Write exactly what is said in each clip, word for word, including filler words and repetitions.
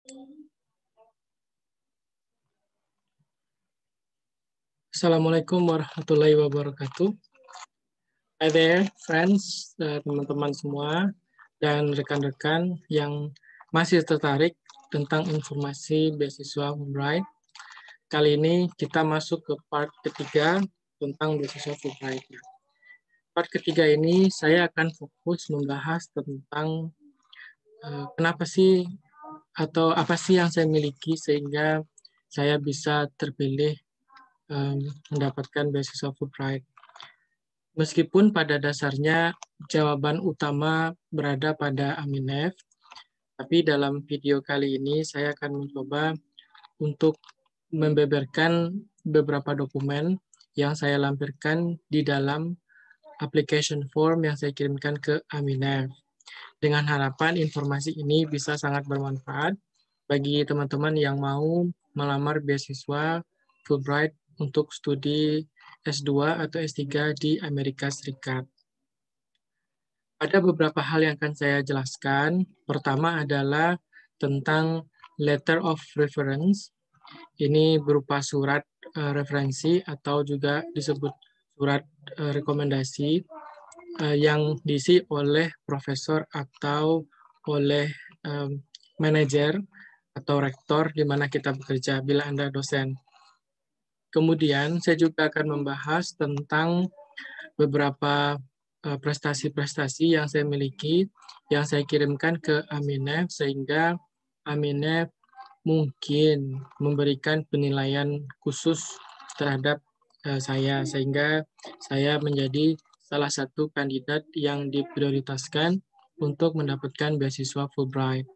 Assalamualaikum warahmatullahi wabarakatuh. Hi there, friends, teman-teman semua, dan rekan-rekan yang masih tertarik tentang informasi beasiswa Fulbright. Kali ini kita masuk ke part ketiga tentang beasiswa Fulbright. Part ketiga ini saya akan fokus membahas tentang uh, kenapa sih atau apa sih yang saya miliki sehingga saya bisa terpilih um, mendapatkan beasiswa Fulbright. Meskipun pada dasarnya jawaban utama berada pada Aminef, tapi dalam video kali ini saya akan mencoba untuk membeberkan beberapa dokumen yang saya lampirkan di dalam application form yang saya kirimkan ke Aminef. Dengan harapan informasi ini bisa sangat bermanfaat bagi teman-teman yang mau melamar beasiswa Fulbright untuk studi S dua atau S tiga di Amerika Serikat. Ada beberapa hal yang akan saya jelaskan. Pertama adalah tentang letter of reference. Ini berupa surat uh, referensi atau juga disebut surat uh, rekomendasi uh, yang diisi oleh profesor atau oleh um, manajer atau rektor di mana kita bekerja bila Anda dosen. Kemudian saya juga akan membahas tentang beberapa prestasi-prestasi yang saya miliki, yang saya kirimkan ke Aminef, sehingga Aminef mungkin memberikan penilaian khusus terhadap uh, saya, sehingga saya menjadi salah satu kandidat yang diprioritaskan untuk mendapatkan beasiswa Fulbright.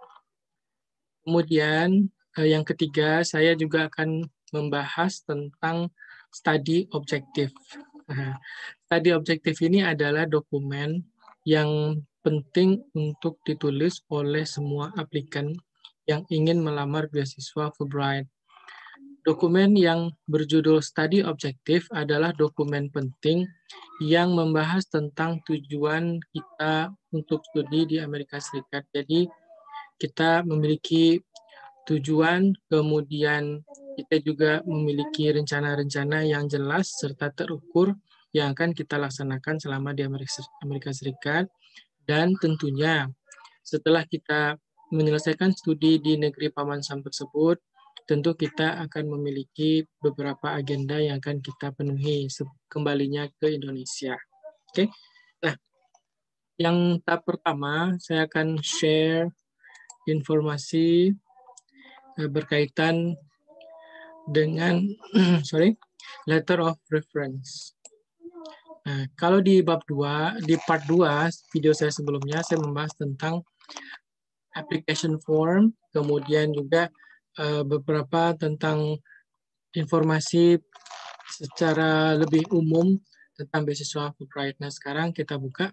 Kemudian uh, yang ketiga, saya juga akan membahas tentang study objektif. Nah, study objektif ini adalah dokumen yang penting untuk ditulis oleh semua aplikan yang ingin melamar beasiswa Fulbright. Dokumen yang berjudul study objektif adalah dokumen penting yang membahas tentang tujuan kita untuk studi di Amerika Serikat. Jadi kita memiliki tujuan, kemudian kita juga memiliki rencana-rencana yang jelas serta terukur yang akan kita laksanakan selama di Amerika Serikat. Dan tentunya setelah kita menyelesaikan studi di negeri Paman Sam tersebut, tentu kita akan memiliki beberapa agenda yang akan kita penuhi kembalinya ke Indonesia. Oke, nah yang tahap pertama saya akan share informasi berkaitan dengan sorry letter of reference. Nah, kalau di bab dua, di part dua video saya sebelumnya saya membahas tentang application form, kemudian juga uh, beberapa tentang informasi secara lebih umum tentang beasiswa Fulbright. Nah, sekarang kita buka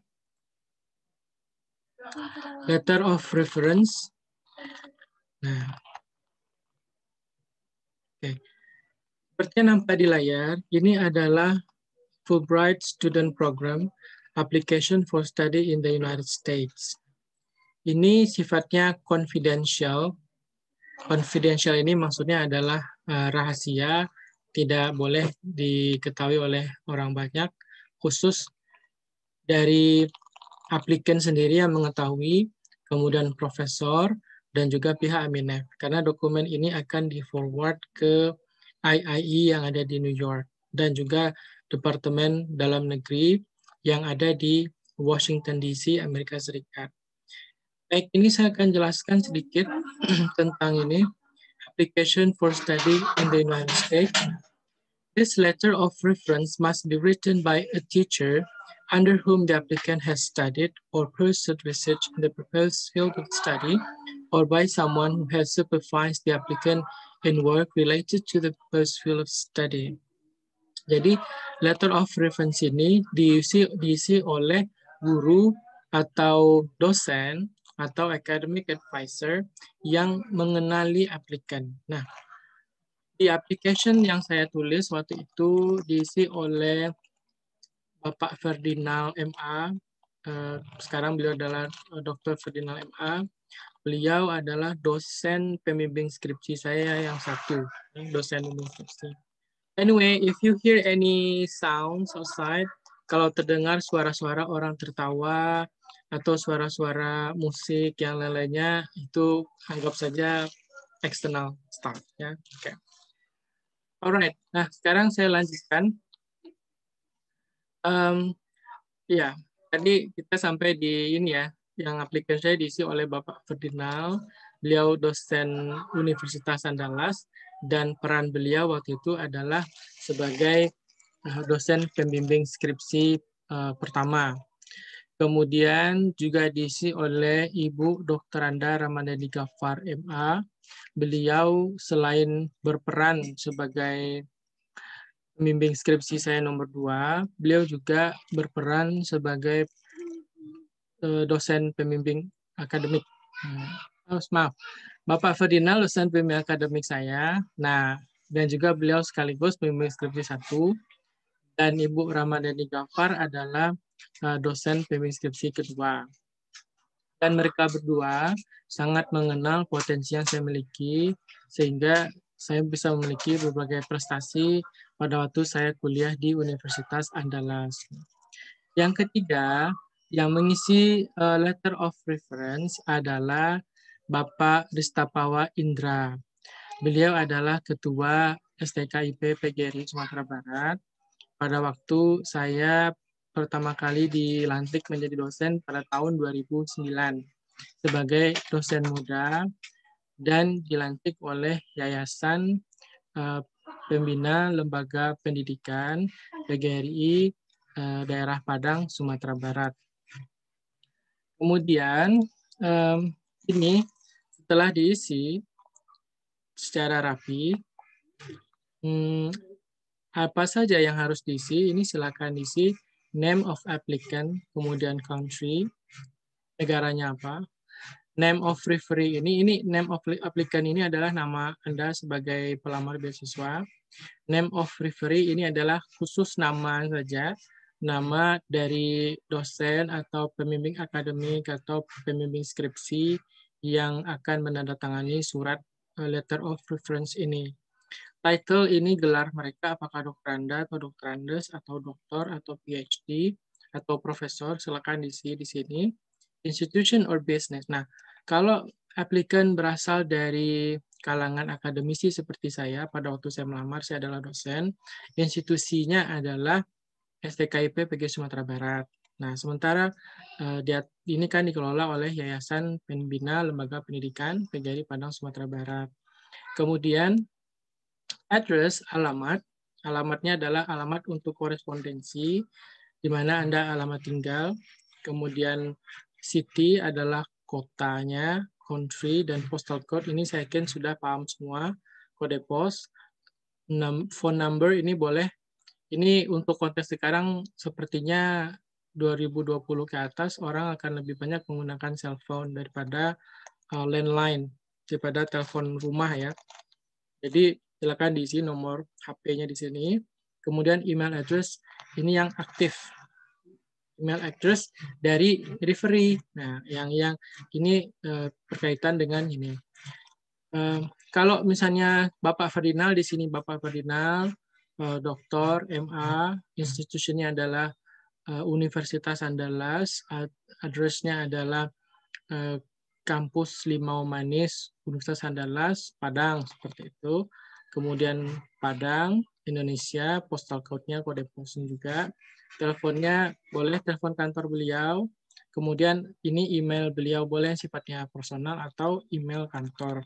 letter of reference. Nah, oke. Okay. Seperti yang nampak di layar, ini adalah Fulbright Student Program Application for Study in the United States. Ini sifatnya confidential. Confidential ini maksudnya adalah uh, rahasia, tidak boleh diketahui oleh orang banyak, khusus dari aplikan sendiri yang mengetahui, kemudian profesor, dan juga pihak Aminef. Karena dokumen ini akan di-forward ke I I E yang ada di New York, dan juga Departemen Dalam Negeri yang ada di Washington D C, Amerika Serikat. Baik, ini saya akan jelaskan sedikit tentang ini. Application for study in the United States. This letter of reference must be written by a teacher under whom the applicant has studied or pursued research in the proposed field of study, or by someone who has supervised the applicant in work related to the proposed field of study. Jadi, letter of reference ini diisi, diisi oleh guru atau dosen atau academic advisor yang mengenali aplikan. Nah, di application yang saya tulis waktu itu diisi oleh Bapak Ferdinand M A, sekarang beliau adalah Doktor Ferdinand M A, beliau adalah dosen pembimbing skripsi saya yang satu, dosen pembimbing skripsi. Anyway, if you hear any sounds outside, kalau terdengar suara-suara orang tertawa atau suara-suara musik yang lain-lainnya, itu anggap saja external stuff ya. Oke. Okay. Alright. Nah, sekarang saya lanjutkan. Um, ya, tadi kita sampai di ini ya, yang aplikasi saya diisi oleh Bapak Ferdinand. Beliau dosen Universitas Andalas dan peran beliau waktu itu adalah sebagai dosen pembimbing skripsi uh, pertama. Kemudian juga diisi oleh Ibu Doktor Anda Ramadhani Ghaffar M A. Beliau selain berperan sebagai pembimbing skripsi saya nomor dua, beliau juga berperan sebagai uh, dosen pembimbing akademik. Oh, maaf, Bapak Ferdinand dosen pembimbing akademik saya. Nah, dan juga beliau sekaligus pembimbing skripsi satu. Dan Ibu Ramadhani Ghaffar adalah uh, dosen pembimbing skripsi kedua. Dan mereka berdua sangat mengenal potensi yang saya miliki, sehingga saya bisa memiliki berbagai prestasi pada waktu saya kuliah di Universitas Andalas. Yang ketiga, yang mengisi uh, letter of reference adalah Bapak Ristapawa Indra. Beliau adalah Ketua S T K I P P G R I Sumatera Barat. Pada waktu saya pertama kali dilantik menjadi dosen pada tahun dua ribu sembilan sebagai dosen muda dan dilantik oleh Yayasan uh, Pembina Lembaga Pendidikan P G R I uh, Daerah Padang, Sumatera Barat. Kemudian um, ini setelah diisi secara rapi, hmm, apa saja yang harus diisi? Ini silakan diisi name of applicant, kemudian country, negaranya apa. Name of referee ini, ini name of applicant ini adalah nama Anda sebagai pelamar beasiswa. Name of referee ini adalah khusus nama saja, nama dari dosen atau pembimbing akademik atau pembimbing skripsi yang akan menandatangani surat letter of reference ini. Title ini gelar mereka, apakah doktoranda atau doktorandes atau doktor atau P H D atau profesor, silakan diisi di sini. Institution or business. Nah, kalau applicant berasal dari kalangan akademisi seperti saya, pada waktu saya melamar, saya adalah dosen, institusinya adalah S T K I P P G Sumatera Barat. Nah, sementara uh, dia, ini kan dikelola oleh Yayasan Pembina Lembaga Pendidikan P G R I Padang Sumatera Barat. Kemudian address, alamat. Alamatnya adalah alamat untuk korespondensi, di mana Anda alamat tinggal. Kemudian city adalah kotanya, country, dan postal code. Ini saya yakin sudah paham semua. Kode pos. Phone number ini boleh. Ini untuk konteks sekarang sepertinya dua ribu dua puluh ke atas, orang akan lebih banyak menggunakan cellphone daripada uh, landline, daripada telepon rumah ya. Jadi silakan diisi nomor H P-nya di sini. Kemudian email address ini yang aktif. Email address dari referee. Nah, yang yang ini uh, berkaitan dengan ini. Uh, kalau misalnya Bapak Ferdinand di sini, Bapak Ferdinand, uh, doktor M A, institusinya adalah uh, Universitas Andalas, address-nya adalah uh, Kampus Limau Manis, Universitas Andalas, Padang, seperti itu. Kemudian Padang, Indonesia, postal code-nya, kode posnya juga. Teleponnya boleh telepon kantor beliau. Kemudian ini email beliau boleh sifatnya personal atau email kantor.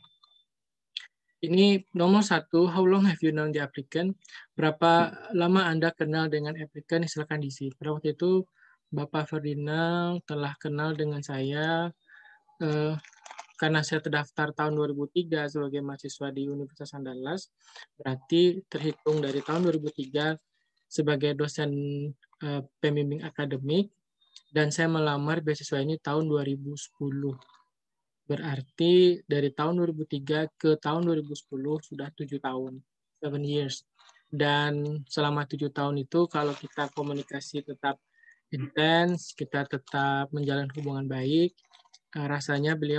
Ini nomor satu, how long have you known the applicant? Berapa lama Anda kenal dengan applicant? Silakan diisi. Pada waktu itu Bapak Ferdinand telah kenal dengan saya eh, karena saya terdaftar tahun dua ribu tiga sebagai mahasiswa di Universitas Andalas, berarti terhitung dari tahun dua ribu tiga sebagai dosen uh, pembimbing akademik, dan saya melamar beasiswa ini tahun dua ribu sepuluh. Berarti dari tahun dua ribu tiga ke tahun dua ribu sepuluh sudah tujuh tahun, seven years. Dan selama tujuh tahun itu kalau kita komunikasi tetap intens, kita tetap menjalin hubungan baik, rasanya beliau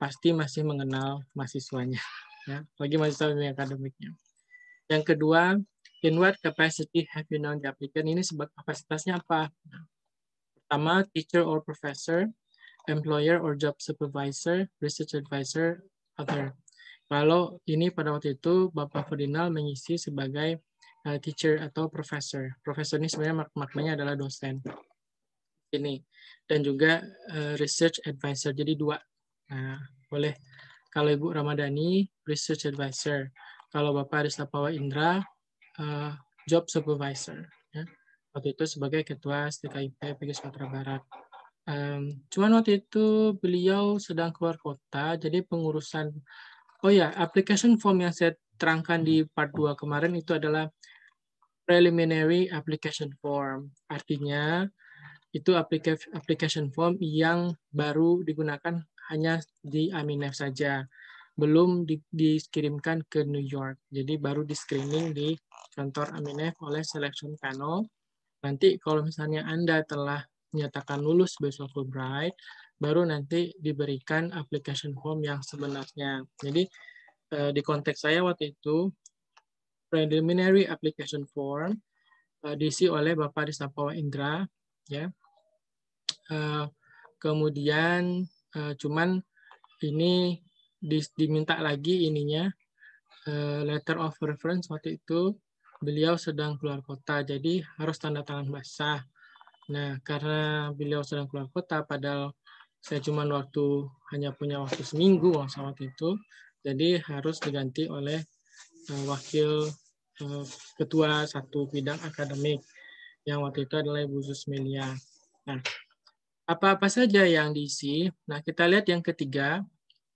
pasti masih mengenal mahasiswanya, ya, bagi mahasiswa bimbingan akademiknya. Yang kedua, in what capacity have you known the applicant? Ini sebagai kapasitasnya apa? Pertama, teacher or professor, employer or job supervisor, research advisor, other. Kalau ini pada waktu itu Bapak Ferdinand mengisi sebagai uh, teacher atau professor. Professor ini sebenarnya mak maknanya adalah dosen. Ini dan juga uh, research advisor. Jadi dua. Nah, boleh. Kalau Ibu Ramadhani, research advisor. Kalau Bapak Aristapawa Indra, uh, job supervisor. Ya. Waktu itu sebagai ketua S T K I P P G Sumatera Barat. Um, cuman waktu itu beliau sedang keluar kota, jadi pengurusan, oh ya, application form yang saya terangkan di part dua kemarin itu adalah preliminary application form. Artinya, itu application form yang baru digunakan hanya di Aminef saja. Belum di, dikirimkan ke New York. Jadi baru di screening di kantor Aminef oleh selection panel. Nanti kalau misalnya Anda telah menyatakan lulus sebagai Fulbright, baru nanti diberikan application form yang sebenarnya. Jadi eh, di konteks saya waktu itu, preliminary application form eh, diisi oleh Bapak Aristapawa Indra, ya. Uh, kemudian uh, cuman ini di, diminta lagi ininya uh, letter of reference waktu itu beliau sedang keluar kota, jadi harus tanda tangan basah. Nah, karena beliau sedang keluar kota, padahal saya cuma waktu hanya punya waktu seminggu waktu itu, jadi harus diganti oleh uh, wakil uh, ketua satu bidang akademik yang waktu itu adalah Ibu Susmelia. Nah, apa-apa saja yang diisi. Nah, kita lihat yang ketiga.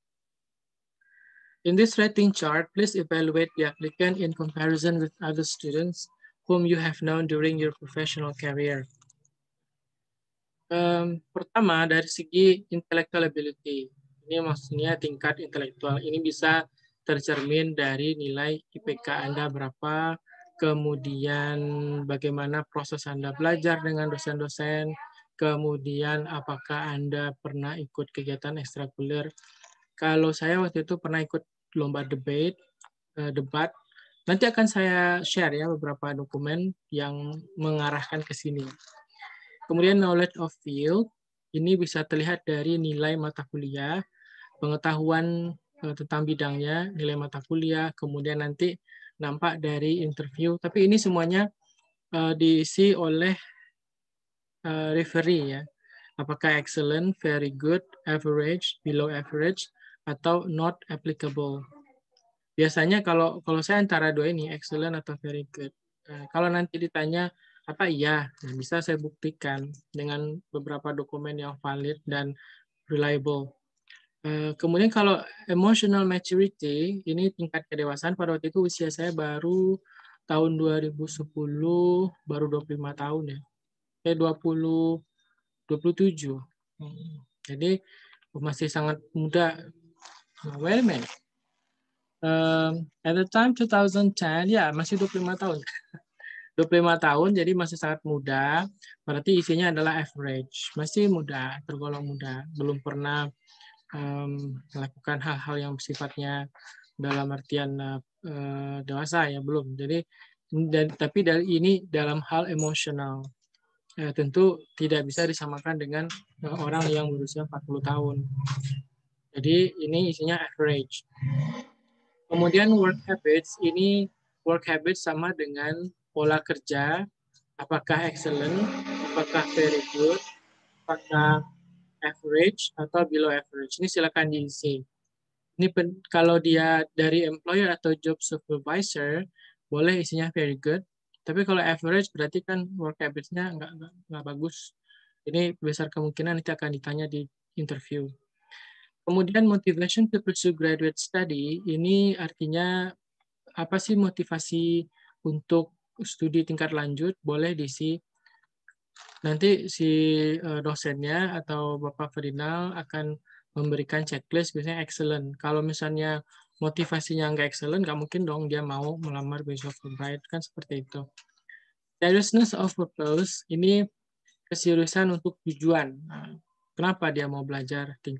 In this rating chart, please evaluate the applicant in comparison with other students whom you have known during your professional career. Um, pertama, dari segi intellectual ability. Ini maksudnya tingkat intelektual. Ini bisa tercermin dari nilai I P K Anda berapa, kemudian bagaimana proses Anda belajar dengan dosen-dosen, kemudian apakah Anda pernah ikut kegiatan ekstrakurikuler. Kalau saya waktu itu pernah ikut lomba debate, debat. Nanti akan saya share ya beberapa dokumen yang mengarahkan ke sini. Kemudian knowledge of field, ini bisa terlihat dari nilai mata kuliah, pengetahuan tentang bidangnya, nilai mata kuliah, kemudian nanti nampak dari interview. Tapi ini semuanya uh, diisi oleh uh, referee ya. Apakah excellent, very good, average, below average, atau not applicable. Biasanya kalau kalau saya antara dua ini, excellent atau very good. Nah, kalau nanti ditanya apa iya, nah bisa saya buktikan dengan beberapa dokumen yang valid dan reliable. Uh, kemudian kalau emotional maturity, ini tingkat kedewasaan pada waktu itu usia saya baru tahun dua ribu sepuluh, baru dua puluh lima tahun ya. Eh dua puluh, dua puluh tujuh. Hmm. Jadi masih sangat muda. Nah, wait a minute. Um, at the time two thousand ten, ya masih dua puluh lima tahun. dua puluh lima tahun, jadi masih sangat muda. Berarti isinya adalah average. Masih muda, tergolong muda. Belum pernah um, melakukan hal-hal yang sifatnya dalam artian uh, dewasa ya belum. Jadi dan, tapi dari ini dalam hal emosional eh, tentu tidak bisa disamakan dengan uh, orang yang berusia empat puluh tahun. Jadi ini isinya average. Kemudian work habits, ini work habits sama dengan pola kerja, apakah excellent, apakah very good, apakah average atau below average. Ini silakan diisi. Ini kalau dia dari employer atau job supervisor, boleh isinya very good. Tapi kalau average berarti kan work habits-nya nggak, nggak, nggak bagus. Ini besar kemungkinan nanti akan ditanya di interview. Kemudian motivation to pursue graduate study, ini artinya apa sih motivasi untuk studi tingkat lanjut, boleh diisi. Nanti si dosennya atau Bapak Ferdinand akan memberikan checklist, biasanya excellent. Kalau misalnya motivasinya nggak excellent, nggak mungkin dong dia mau melamar beasiswa Fulbright, kan seperti itu. Seriousness of purpose, ini keseriusan untuk tujuan. Nah, kenapa dia mau belajar tingkat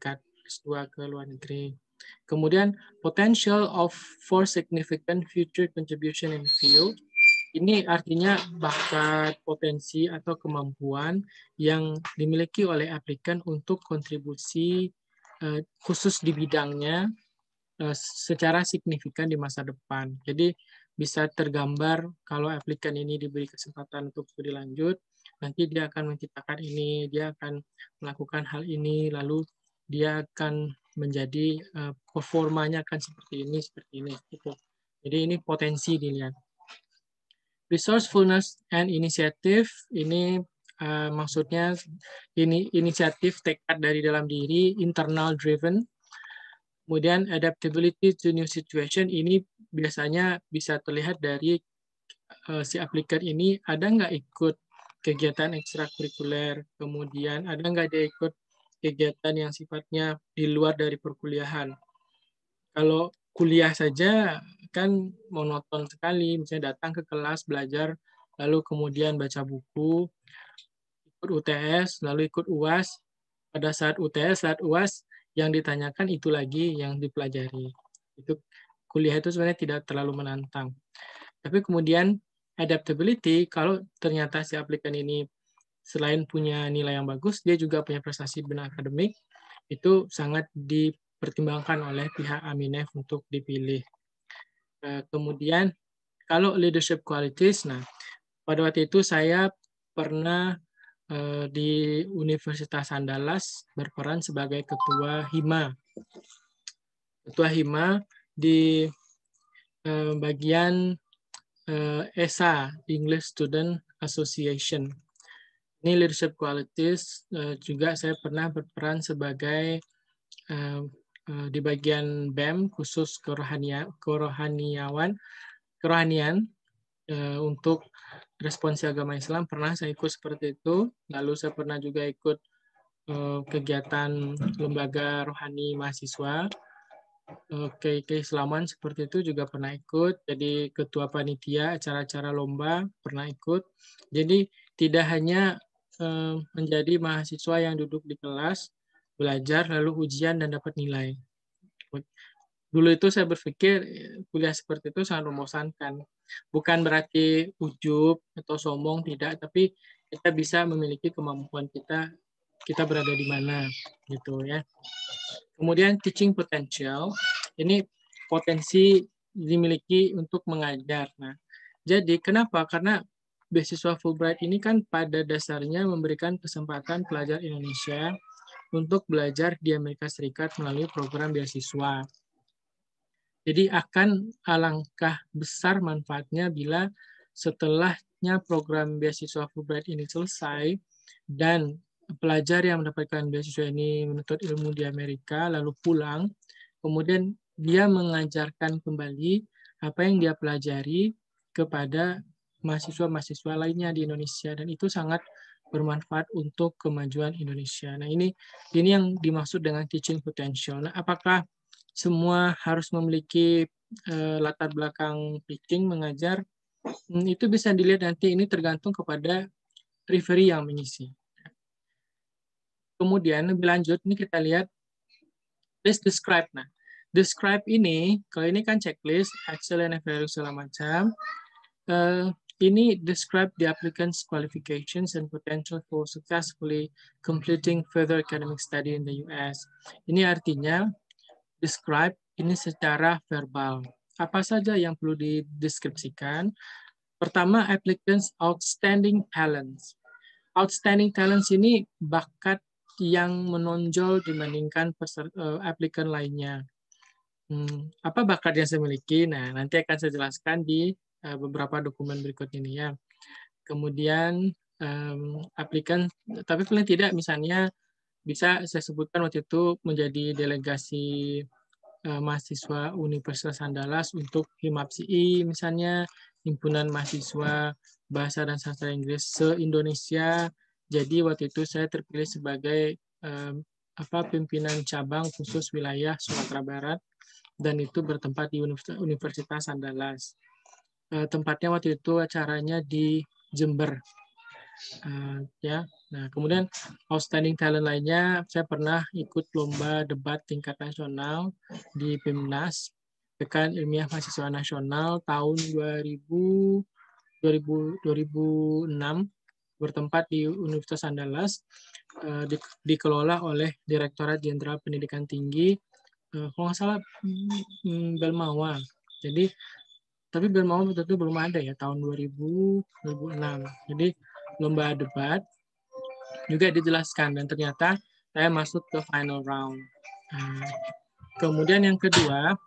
S dua ke luar negeri. Kemudian potential of for significant future contribution in the field. Ini artinya bakat, potensi, atau kemampuan yang dimiliki oleh aplikan untuk kontribusi uh, khusus di bidangnya uh, secara signifikan di masa depan. Jadi bisa tergambar kalau aplikan ini diberi kesempatan untuk studi lanjut, nanti dia akan menciptakan ini, dia akan melakukan hal ini, lalu dia akan menjadi uh, performanya akan seperti ini, seperti ini. Gitu. Jadi ini potensi dilihat. Resourcefulness and initiative, ini uh, maksudnya ini inisiatif tekad dari dalam diri, internal driven. Kemudian adaptability to new situation, ini biasanya bisa terlihat dari uh, si aplikan ini ada nggak ikut kegiatan ekstrakurikuler, kemudian ada nggak dia ikut kegiatan yang sifatnya di luar dari perkuliahan. Kalau kuliah saja kan monoton sekali, misalnya datang ke kelas, belajar, lalu kemudian baca buku, ikut U T S, lalu ikut U A S. Pada saat U T S, saat U A S, yang ditanyakan itu lagi yang dipelajari. Itu kuliah itu sebenarnya tidak terlalu menantang. Tapi kemudian adaptability, kalau ternyata si aplikan ini selain punya nilai yang bagus, dia juga punya prestasi benar akademik, itu sangat dipertimbangkan oleh pihak Aminef untuk dipilih. Kemudian kalau leadership qualities, nah pada waktu itu saya pernah uh, di Universitas Andalas berperan sebagai ketua Hima. Ketua Hima di uh, bagian uh, E S A, English Student Association. Ini leadership qualities, uh, juga saya pernah berperan sebagai uh, uh, di bagian B E M, khusus kerohania, kerohaniawan, kerohanian, uh, untuk responsi agama Islam, pernah saya ikut seperti itu. Lalu saya pernah juga ikut uh, kegiatan lembaga rohani mahasiswa, uh, ke keislaman seperti itu juga pernah ikut. Jadi ketua panitia acara-acara lomba pernah ikut. Jadi tidak hanya uh, menjadi mahasiswa yang duduk di kelas, belajar, lalu ujian dan dapat nilai. Dulu itu saya berpikir kuliah seperti itu sangat membosankan. Bukan berarti ujub atau sombong, tidak, tapi kita bisa memiliki kemampuan kita, kita berada di mana, gitu ya. Kemudian teaching potential, ini potensi dimiliki untuk mengajar. Nah, jadi kenapa? Karena beasiswa Fulbright ini kan pada dasarnya memberikan kesempatan pelajar Indonesia untuk belajar di Amerika Serikat melalui program beasiswa. Jadi akan alangkah besar manfaatnya bila setelahnya program beasiswa Fulbright ini selesai dan pelajar yang mendapatkan beasiswa ini menuntut ilmu di Amerika lalu pulang, kemudian dia mengajarkan kembali apa yang dia pelajari kepada mahasiswa-mahasiswa lainnya di Indonesia, dan itu sangat bermanfaat untuk kemajuan Indonesia. Nah, ini ini yang dimaksud dengan teaching potential. Nah, apakah semua harus memiliki uh, latar belakang teaching, mengajar? Hmm, itu bisa dilihat nanti, ini tergantung kepada referee yang mengisi. Kemudian lebih lanjut, ini kita lihat please describe. Nah, describe ini, kalau ini kan checklist, excellent, evaluate, segala macam. Uh, ini describe the applicant's qualifications and potential for successfully completing further academic study in the U S. Ini artinya describe ini secara verbal. Apa saja yang perlu dideskripsikan? Pertama, applicants' outstanding talents. Outstanding talents ini bakat yang menonjol dibandingkan peserta, uh, aplikan lainnya. Hmm, apa bakat yang saya miliki? Nah, nanti akan saya jelaskan di uh, beberapa dokumen berikut ini ya. Kemudian um, aplikan, tapi paling tidak misalnya bisa saya sebutkan waktu itu menjadi delegasi uh, mahasiswa Universitas Andalas untuk HIMAPSI misalnya, himpunan mahasiswa bahasa dan sastra Inggris se-Indonesia. Jadi waktu itu saya terpilih sebagai um, apa pimpinan cabang khusus wilayah Sumatera Barat, dan itu bertempat di Universitas Andalas. Uh, tempatnya waktu itu acaranya di Jember. Uh, ya, nah kemudian outstanding talent lainnya, saya pernah ikut lomba debat tingkat nasional di PIMNAS, Pekan Ilmiah Mahasiswa Nasional tahun dua ribu, dua ribu, dua ribu enam, bertempat di Universitas Andalas, uh, di, dikelola oleh Direktorat Jenderal Pendidikan Tinggi, uh, kalau nggak salah hmm, Belmawa. Jadi, tapi Belmawa tentu belum ada ya tahun dua ribu, dua ribu enam. Jadi lomba debat juga dijelaskan dan ternyata saya masuk ke final round. Nah, kemudian yang kedua,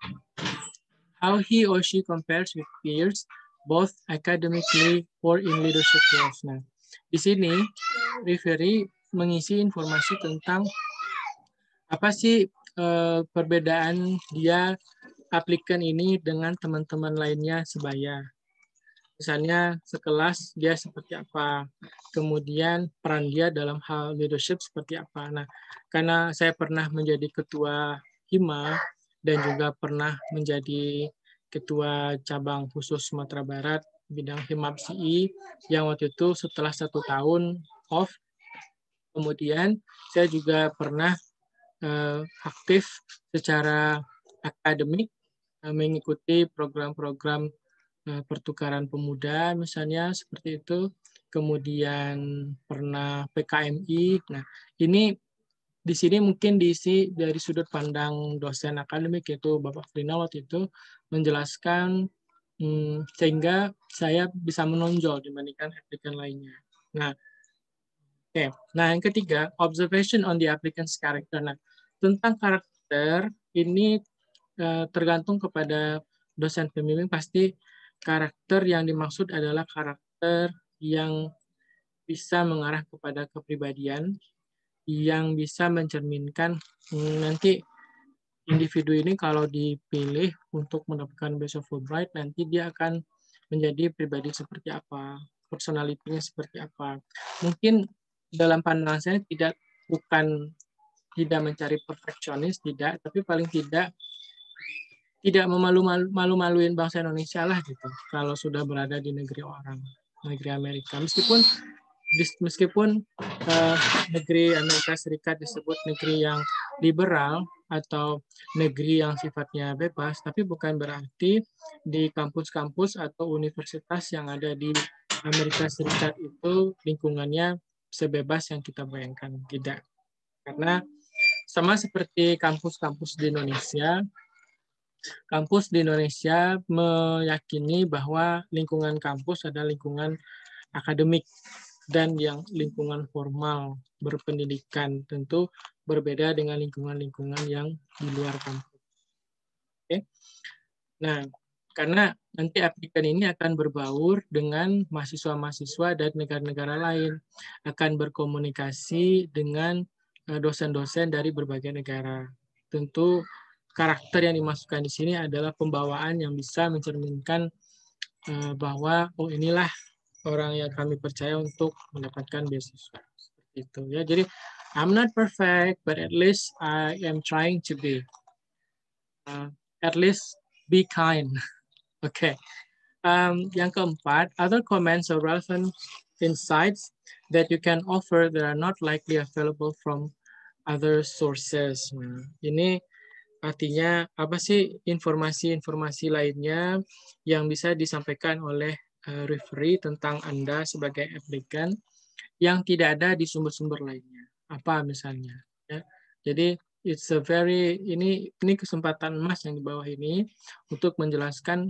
how he or she compares with peers both academically or in leadership roles. Nah, di sini referee mengisi informasi tentang apa sih eh, perbedaan dia aplikan ini dengan teman-teman lainnya sebaya. Misalnya sekelas dia seperti apa, kemudian peran dia dalam hal leadership seperti apa. Nah, karena saya pernah menjadi ketua Hima dan juga pernah menjadi ketua cabang khusus Sumatera Barat bidang Himapsi yang waktu itu setelah satu tahun off, kemudian saya juga pernah eh, aktif secara akademik eh, mengikuti program-program pertukaran pemuda misalnya seperti itu, kemudian pernah P K M I. Nah, ini di sini mungkin diisi dari sudut pandang dosen akademik yaitu Bapak Frina waktu itu menjelaskan hmm, sehingga saya bisa menonjol dibandingkan applicant lainnya. Nah, oke. Okay. Nah, yang ketiga, observation on the applicant's character. Nah, tentang karakter ini eh, tergantung kepada dosen pembimbing, pasti karakter yang dimaksud adalah karakter yang bisa mengarah kepada kepribadian, yang bisa mencerminkan hmm, nanti individu ini kalau dipilih untuk mendapatkan Best of Fulbright, nanti dia akan menjadi pribadi seperti apa, personality-nya seperti apa. Mungkin dalam pandangan saya tidak bukan tidak mencari perfeksionis, tidak, tapi paling tidak tidak memalu-maluin bangsa Indonesia lah gitu kalau sudah berada di negeri orang, negeri Amerika. Meskipun meskipun uh, negeri Amerika Serikat disebut negeri yang liberal atau negeri yang sifatnya bebas, tapi bukan berarti di kampus-kampus atau universitas yang ada di Amerika Serikat itu lingkungannya sebebas yang kita bayangkan. Tidak. Karena sama seperti kampus-kampus di Indonesia, kampus di Indonesia meyakini bahwa lingkungan kampus adalah lingkungan akademik dan yang lingkungan formal berpendidikan, tentu berbeda dengan lingkungan-lingkungan yang di luar kampus. Oke. Nah, karena nanti aplikan ini akan berbaur dengan mahasiswa-mahasiswa dari negara-negara lain, akan berkomunikasi dengan dosen-dosen dari berbagai negara. Tentu karakter yang dimasukkan di sini adalah pembawaan yang bisa mencerminkan uh, bahwa oh inilah orang yang kami percaya untuk mendapatkan beasiswa. Seperti itu ya. Jadi I'm not perfect, but at least I am trying to be. Uh, at least be kind. Oke. Okay. Um, yang keempat, other comments or relevant insights that you can offer that are not likely available from other sources. Nah, ini artinya apa sih informasi-informasi lainnya yang bisa disampaikan oleh uh, referee tentang Anda sebagai applicant yang tidak ada di sumber-sumber lainnya. Apa misalnya? Ya. Jadi it's a very ini ini kesempatan emas yang di bawah ini untuk menjelaskan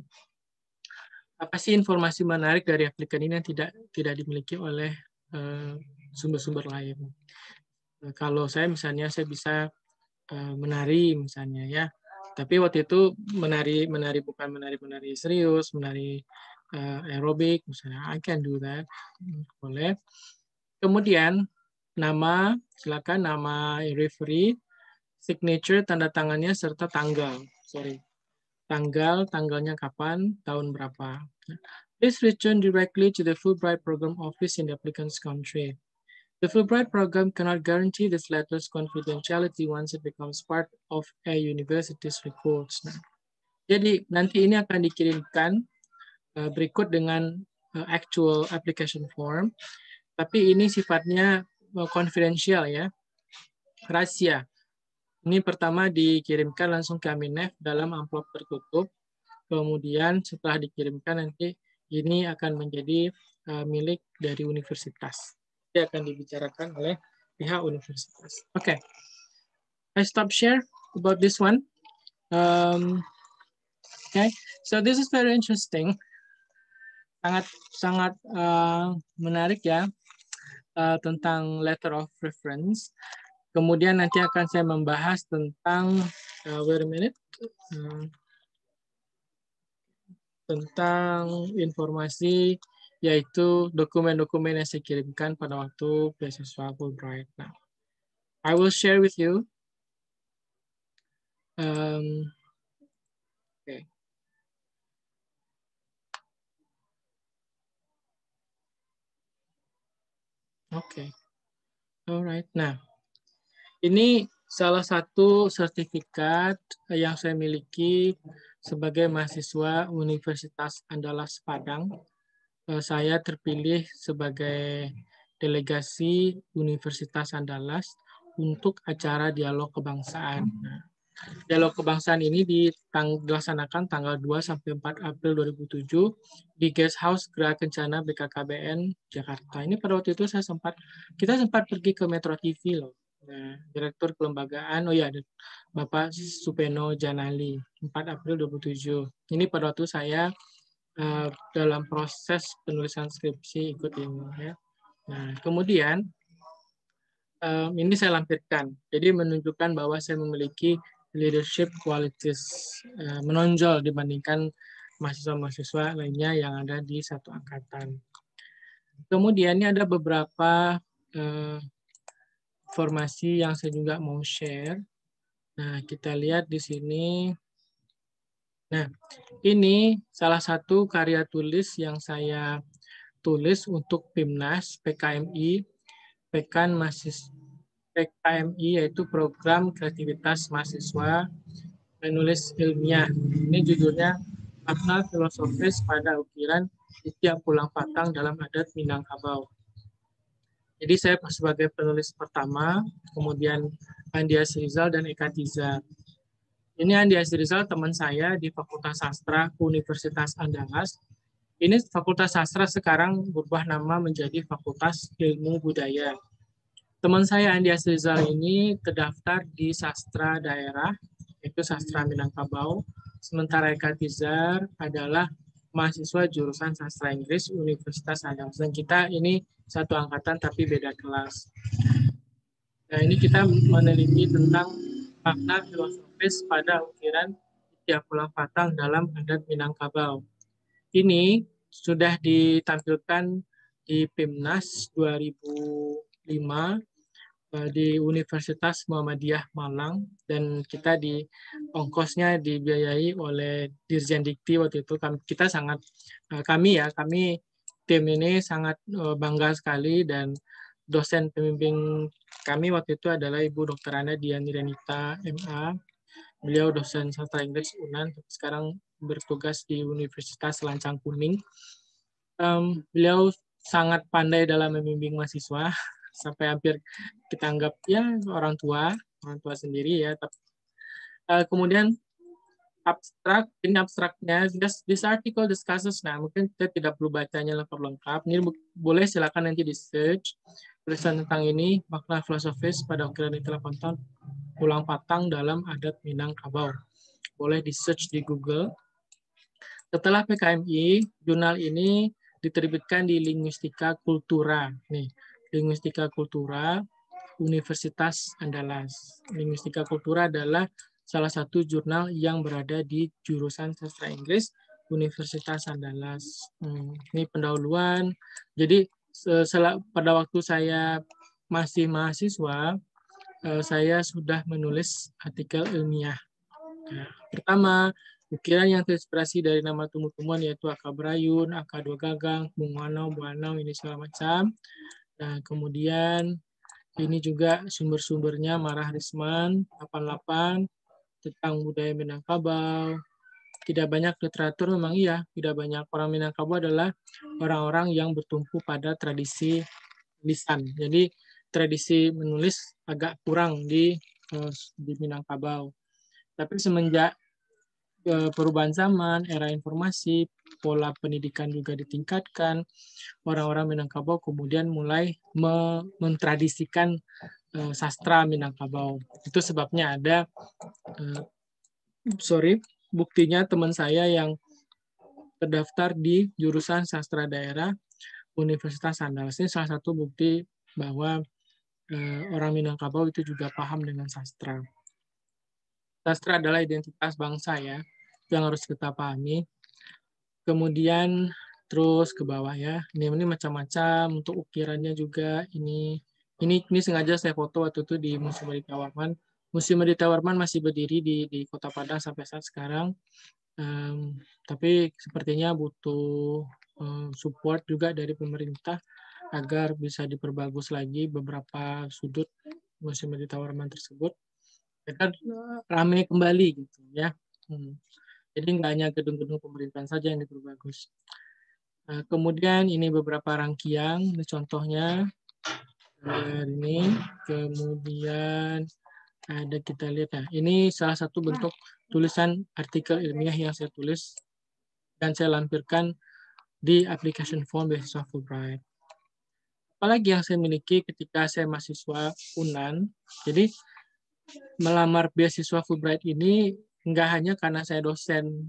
apa sih informasi menarik dari aplikan ini yang tidak tidak dimiliki oleh sumber-sumber uh, lain. Uh, kalau saya misalnya saya bisa uh, menari misalnya ya, tapi waktu itu menari menari bukan menari menari serius, menari uh, aerobik misalnya, I can do that, boleh. Kemudian nama, silakan nama referee, signature tanda tangannya serta tanggal, sorry. Tanggal, tanggalnya kapan, tahun berapa. Please return directly to the Fulbright Program Office in the applicant's country. The Fulbright program cannot guarantee this letter's confidentiality once it becomes part of a university's records. Nah, jadi nanti ini akan dikirimkan uh, berikut dengan uh, actual application form Tapi ini sifatnya confidential ya, rahasia. Ini pertama dikirimkan langsung ke Aminef dalam amplop tertutup. Kemudian setelah dikirimkan nanti ini akan menjadi uh, milik dari universitas. Ini akan dibicarakan oleh pihak universitas. Oke, okay. I stop share about this one. Um, okay, so this is very interesting. Sangat sangat uh, menarik ya uh, tentang letter of reference. Kemudian nanti akan saya membahas tentang uh, wait a minute. Uh, tentang informasi yaitu dokumen-dokumen yang saya kirimkan pada waktu beasiswa Fulbright. Nah, I will share with you. Um, okay. Oke, okay. Alright. Nah, ini salah satu sertifikat yang saya miliki sebagai mahasiswa Universitas Andalas Padang. Saya terpilih sebagai delegasi Universitas Andalas untuk acara dialog kebangsaan. Nah, dialog kebangsaan ini dilaksanakan tanggal dua sampai empat April dua ribu tujuh di Guest House Geraha Kencana B K K B N Jakarta. Ini pada waktu itu saya sempat kita sempat pergi ke Metro T V loh. Nah, Direktur Kelembagaan, oh ya, Bapak Supeno Janali, empat April dua ribu tujuh. Ini pada waktu saya uh, dalam proses penulisan skripsi ikut ini ya. Nah, kemudian um, ini saya lampirkan. Jadi menunjukkan bahwa saya memiliki leadership qualities uh, menonjol dibandingkan mahasiswa-mahasiswa lainnya yang ada di satu angkatan. Kemudian ini ada beberapa uh, informasi yang saya juga mau share. Nah, kita lihat di sini. Nah, ini salah satu karya tulis yang saya tulis untuk PIMNAS P K M I, Pekan Mahasiswa P K M I yaitu Program Kreativitas Mahasiswa Menulis Ilmiah. Ini judulnya Makna Filosofis pada Ukiran di Tiap Pulang Patang dalam Adat Minangkabau. Jadi saya sebagai penulis pertama, kemudian Andias Rizal dan Eka Tiza. Ini Andias Rizal teman saya di Fakultas Sastra Universitas Andalas. Ini Fakultas Sastra sekarang berubah nama menjadi Fakultas Ilmu Budaya. Teman saya Andias Rizal ini terdaftar di Sastra Daerah, yaitu Sastra Minangkabau. Sementara Eka Tizar adalah mahasiswa jurusan Sastra Inggris Universitas Andalas. Dan kita ini satu angkatan tapi beda kelas. Nah, ini kita meneliti tentang makna filosofis pada ukiran Tiap Pulang Patang dalam adat Minangkabau. Ini sudah ditampilkan di PIMNAS dua ribu lima di Universitas Muhammadiyah Malang, dan kita di ongkosnya dibiayai oleh Dirjen Dikti waktu itu. Kita sangat kami ya kami tim ini sangat bangga sekali, dan dosen pembimbing kami waktu itu adalah Ibu Dokter Ana Diani Renita M A. Beliau dosen sastra Inggris U N A N, sekarang bertugas di Universitas Lancang Kuning. Um, beliau sangat pandai dalam membimbing mahasiswa, sampai hampir kita anggap ya orang tua, orang tua sendiri ya. Uh, kemudian abstrak, ini abstraknya, this, this article discusses, nah mungkin kita tidak perlu bacanya lengkap-lengkap, ini boleh silakan nanti di search, tulisan tentang ini, makna filosofis pada ukiran di telah pulang patang dalam adat Minangkabau. Boleh di search di Google. Setelah P K M I, jurnal ini diterbitkan di Linguistika Kultura. Nih, Linguistika Kultura Universitas Andalas. Linguistika Kultura adalah salah satu jurnal yang berada di jurusan sastra Inggris Universitas Andalas. Hmm, ini pendahuluan. Jadi pada waktu saya masih mahasiswa, saya sudah menulis artikel ilmiah. Nah, pertama, ukiran yang terinspirasi dari nama tumbuh-tumbuhan yaitu akabrayun, akadua gagang, bunganau, buanau, ini segala macam. Nah, kemudian ini juga sumber-sumbernya Marah Risman, delapan puluh delapan, tentang budaya Minangkabau. Tidak banyak literatur, memang iya, tidak banyak. Orang Minangkabau adalah orang-orang yang bertumpu pada tradisi lisan. Jadi tradisi menulis agak kurang di uh, di Minangkabau. Tapi semenjak uh, perubahan zaman, era informasi, pola pendidikan juga ditingkatkan, orang-orang Minangkabau kemudian mulai me mentradisikan uh, sastra Minangkabau. Itu sebabnya ada, uh, sorry, buktinya teman saya yang terdaftar di jurusan sastra daerah Universitas Andalas. Ini salah satu bukti bahwa uh, orang Minangkabau itu juga paham dengan sastra. Sastra adalah identitas bangsa ya, yang harus kita pahami. Kemudian terus ke bawah ya. Ini ini macam-macam untuk ukirannya juga. Ini ini ini sengaja saya foto waktu itu di Museum Aditya Warman. Museum Aditya Warman masih berdiri di di Kota Padang sampai saat sekarang. Um, tapi sepertinya butuh um, support juga dari pemerintah agar bisa diperbagus lagi beberapa sudut Museum Aditya Warman tersebut. Agar ramai kembali gitu ya. Hmm. Jadi nggak hanya gedung-gedung pemerintahan saja yang diperbagus. Nah, kemudian ini beberapa rangkiang, ini contohnya. Nah, ini kemudian ada kita lihat, nah ini salah satu bentuk tulisan artikel ilmiah yang saya tulis dan saya lampirkan di application form beasiswa Fulbright. Apalagi yang saya miliki ketika saya mahasiswa U N A N, jadi melamar beasiswa Fulbright ini nggak hanya karena saya dosen.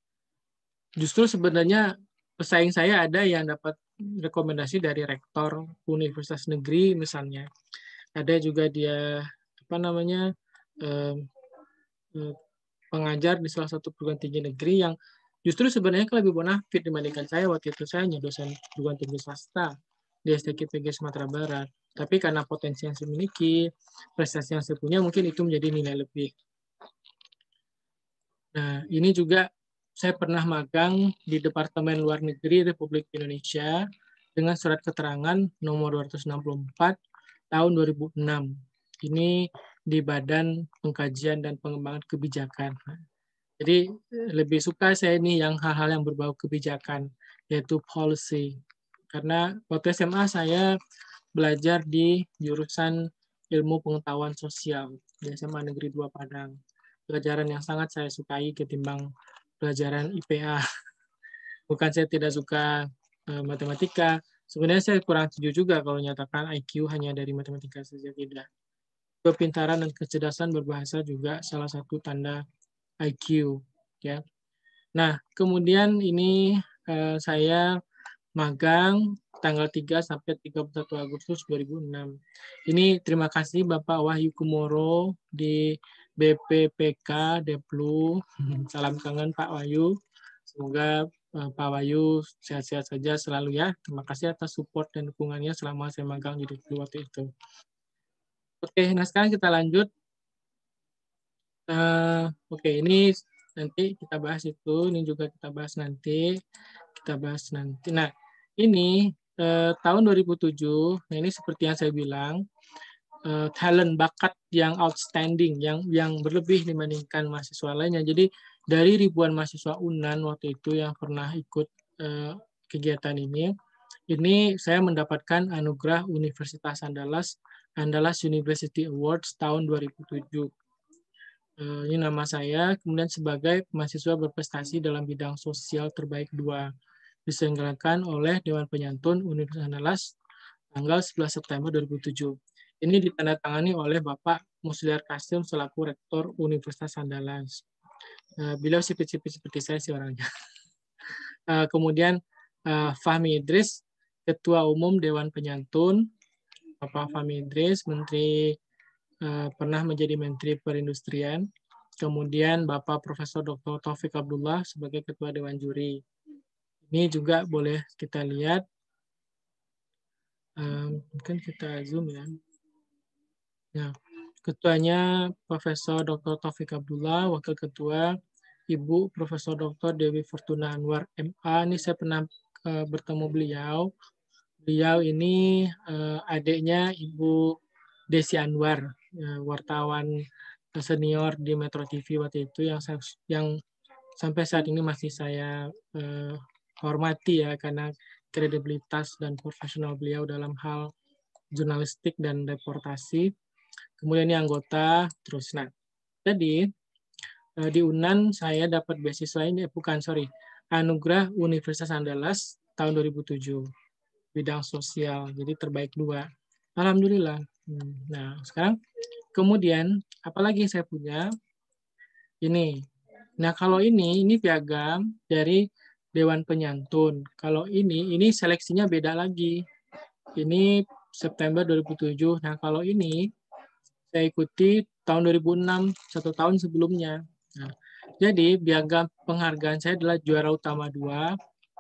Justru sebenarnya pesaing saya ada yang dapat rekomendasi dari rektor universitas negeri misalnya. Ada juga dia apa namanya eh, eh, pengajar di salah satu perguruan tinggi negeri yang justru sebenarnya lebih bonafit dibandingkan saya. Waktu itu saya hanya dosen perguruan tinggi swasta di S T K P G Sumatera Barat. Tapi karena potensi yang saya miliki, prestasi yang saya punya, mungkin itu menjadi nilai lebih. Nah, ini juga saya pernah magang di Departemen Luar Negeri Republik Indonesia dengan surat keterangan nomor dua ratus enam puluh empat tahun dua ribu enam. Ini di Badan Pengkajian dan Pengembangan Kebijakan. Jadi lebih suka saya ini yang hal-hal yang berbau kebijakan, yaitu policy. Karena waktu S M A saya belajar di jurusan ilmu pengetahuan sosial di S M A Negeri dua Padang. Pelajaran yang sangat saya sukai ketimbang pelajaran I P A. Bukan saya tidak suka uh, matematika. Sebenarnya saya kurang setuju juga kalau menyatakan I Q hanya dari matematika saja, tidak. Kepintaran dan kecerdasan berbahasa juga salah satu tanda I Q. Ya. Nah, kemudian ini uh, saya magang tanggal tiga sampai tiga puluh satu Agustus dua ribu enam. Ini terima kasih Bapak Wahyu Kumoro di B P P K Deplu. Salam kangen Pak Wahyu. Semoga uh, Pak Wahyu sehat-sehat saja selalu ya. Terima kasih atas support dan dukungannya selama saya magang di Deplu waktu itu. Oke, nah sekarang kita lanjut. Uh, Oke, ini nanti kita bahas itu. Ini juga kita bahas nanti. Kita bahas nanti. Nah, ini eh, tahun dua ribu tujuh, nah ini seperti yang saya bilang, eh, talent bakat yang outstanding, yang yang berlebih dibandingkan mahasiswa lainnya. Jadi dari ribuan mahasiswa U N A N waktu itu yang pernah ikut eh, kegiatan ini, ini saya mendapatkan anugerah Universitas Andalas, Andalas University Awards tahun dua ribu tujuh. Eh, ini nama saya, kemudian sebagai mahasiswa berprestasi dalam bidang sosial terbaik dua, diselenggarakan oleh Dewan Penyantun Universitas Andalas tanggal sebelas September dua ribu tujuh. Ini ditandatangani oleh Bapak Musliar Kasim selaku Rektor Universitas Andalas. Uh, beliau sipit-sipit seperti saya sih orangnya. Uh, kemudian uh, Fahmi Idris, Ketua Umum Dewan Penyantun. Bapak Fahmi Idris, Menteri uh, pernah menjadi Menteri Perindustrian. Kemudian Bapak Profesor Doktor Taufik Abdullah sebagai Ketua Dewan Juri. Ini juga boleh kita lihat. Um, mungkin kita zoom ya. Nah, ketuanya Profesor Doktor Taufik Abdullah, Wakil Ketua Ibu Profesor Doktor Dewi Fortuna Anwar M A. Ini saya pernah uh, bertemu beliau. Beliau ini uh, adiknya Ibu Desi Anwar, uh, wartawan senior di Metro T V waktu itu yang saya, yang sampai saat ini masih saya uh, hormati ya karena kredibilitas dan profesional beliau dalam hal jurnalistik dan reportasi. Kemudian ini anggota, terus. Nah, jadi di UNAN saya dapat beasiswa ini, eh, bukan, sorry, Anugerah Universitas Andalas tahun dua ribu tujuh, bidang sosial, jadi terbaik dua. Alhamdulillah. Nah, sekarang kemudian, apalagi saya punya, ini. Nah, kalau ini, ini piagam dari Dewan Penyantun. Kalau ini, ini seleksinya beda lagi. Ini September dua ribu tujuh. Nah, kalau ini, saya ikuti tahun dua ribu enam, satu tahun sebelumnya. Nah, jadi, piagam penghargaan saya adalah juara utama dua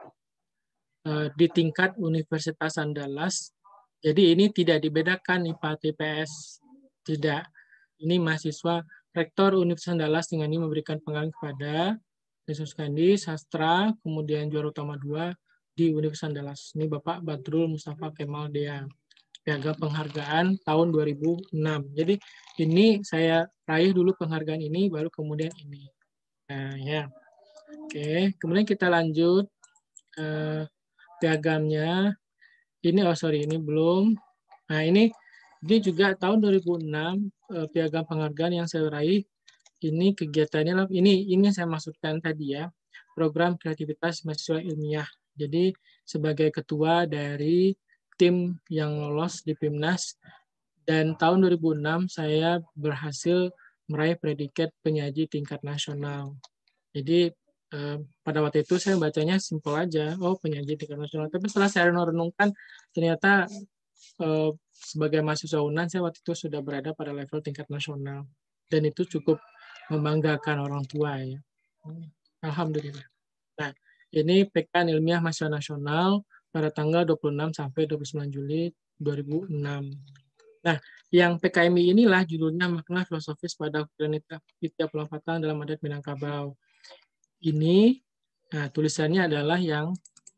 eh, di tingkat Universitas Andalas. Jadi, ini tidak dibedakan I P A T P S. Tidak. Ini mahasiswa Rektor Universitas Andalas dengan ini memberikan penghargaan kepada Yesus Kandi, Sastra, kemudian juara utama dua di Universitas Andalas. Ini Bapak Badrul Mustafa Kemal Dea. Piagam penghargaan tahun dua ribu enam. Jadi ini saya raih dulu penghargaan ini, baru kemudian ini. Nah ya, oke. Kemudian kita lanjut eh, piagamnya. Ini oh sorry ini belum. Nah ini ini juga tahun dua ribu enam eh, piagam penghargaan yang saya raih. Ini kegiatannya ini ini saya maksudkan tadi ya, program kreativitas mahasiswa ilmiah. Jadi sebagai ketua dari tim yang lolos di PIMNAS, dan tahun dua ribu enam saya berhasil meraih predikat penyaji tingkat nasional. Jadi eh, pada waktu itu saya bacanya simpel aja, oh penyaji tingkat nasional. Tapi setelah saya renung-renungkan, ternyata eh, sebagai mahasiswa UNAN saya waktu itu sudah berada pada level tingkat nasional. Dan itu cukup membanggakan orang tua ya. Alhamdulillah. Nah, ini Pekan Ilmiah Mahasiswa Nasional pada tanggal dua puluh enam sampai dua puluh sembilan Juli dua ribu enam. Nah, yang P K M I inilah judulnya Makna Filosofis pada Widya Pelafatan dalam Adat Minangkabau. Ini, nah, tulisannya adalah yang,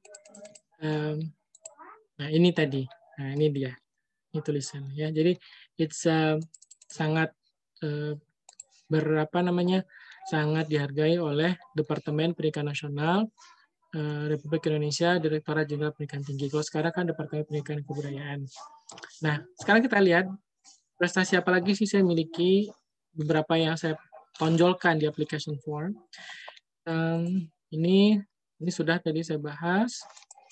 um, nah ini tadi, nah ini dia, ini tulisannya. Ya. Jadi, it's uh, sangat uh, berapa namanya, sangat dihargai oleh Departemen Pendidikan Nasional Republik Indonesia, Direktorat Jenderal Pendidikan Tinggi. Kalau sekarang kan Departemen Pendidikan dan Kebudayaan. Nah, sekarang kita lihat prestasi apa lagi sih saya miliki, beberapa yang saya tonjolkan di application form. Um, ini ini sudah tadi saya bahas.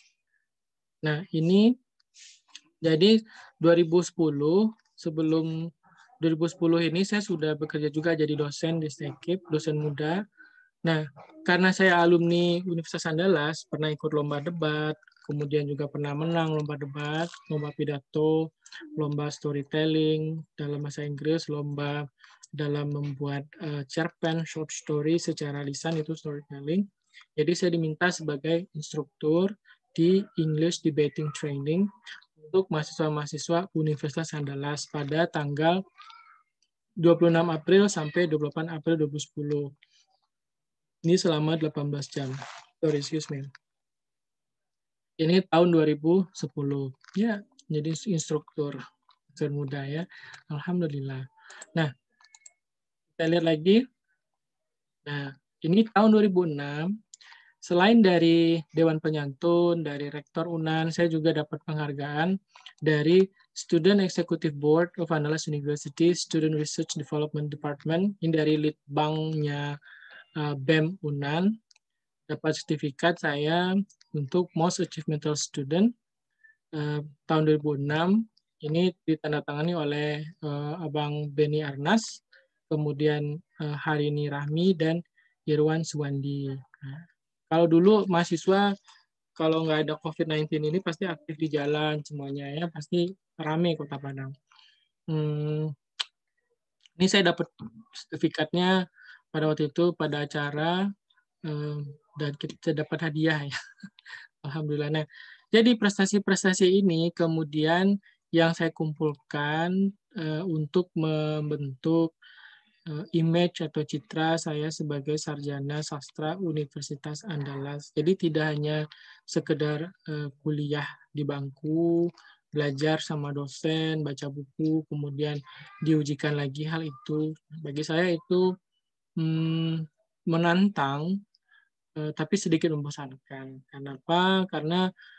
Nah, ini jadi dua ribu sepuluh, sebelum dua ribu sepuluh ini saya sudah bekerja juga jadi dosen di Stekip, dosen muda. Nah, karena saya alumni Universitas Andalas, pernah ikut lomba debat, kemudian juga pernah menang lomba debat, lomba pidato, lomba storytelling dalam bahasa Inggris, lomba dalam membuat uh, cerpen, short story secara lisan, itu storytelling. Jadi saya diminta sebagai instruktur di English Debating Training untuk mahasiswa-mahasiswa Universitas Andalas pada tanggal dua puluh enam April sampai dua puluh delapan April dua ribu sepuluh. Ini selama delapan belas jam. Sorry, excuse me. Ini tahun dua ribu sepuluh. Ya, jadi instruktur termuda ya. Alhamdulillah. Nah, kita lihat lagi. Nah, ini tahun dua ribu enam. Selain dari Dewan Penyantun, dari Rektor UNAN, saya juga dapat penghargaan dari Student Executive Board of Andalas University, Student Research Development Department, ini dari Litbangnya B E M UNAN, dapat sertifikat saya untuk Most Achievemental Student uh, tahun dua ribu enam. Ini ditandatangani oleh uh, Abang Beni Arnas, kemudian uh, Harini Rahmi, dan Irwan Suwandi. Nah, kalau dulu mahasiswa, kalau nggak ada COVID sembilan belas ini pasti aktif di jalan semuanya ya, pasti rame Kota Padang. Hmm, ini saya dapat sertifikatnya pada waktu itu pada acara um, dan kita dapat hadiah ya. Alhamdulillah. Nah, jadi prestasi-prestasi ini kemudian yang saya kumpulkan uh, untuk membentuk uh, image atau citra saya sebagai sarjana sastra Universitas Andalas. Jadi tidak hanya sekedar uh, kuliah di bangku, belajar sama dosen, baca buku, kemudian diujikan lagi hal itu. Bagi saya itu hmm, menantang, tapi sedikit membosankan. Kenapa? Karena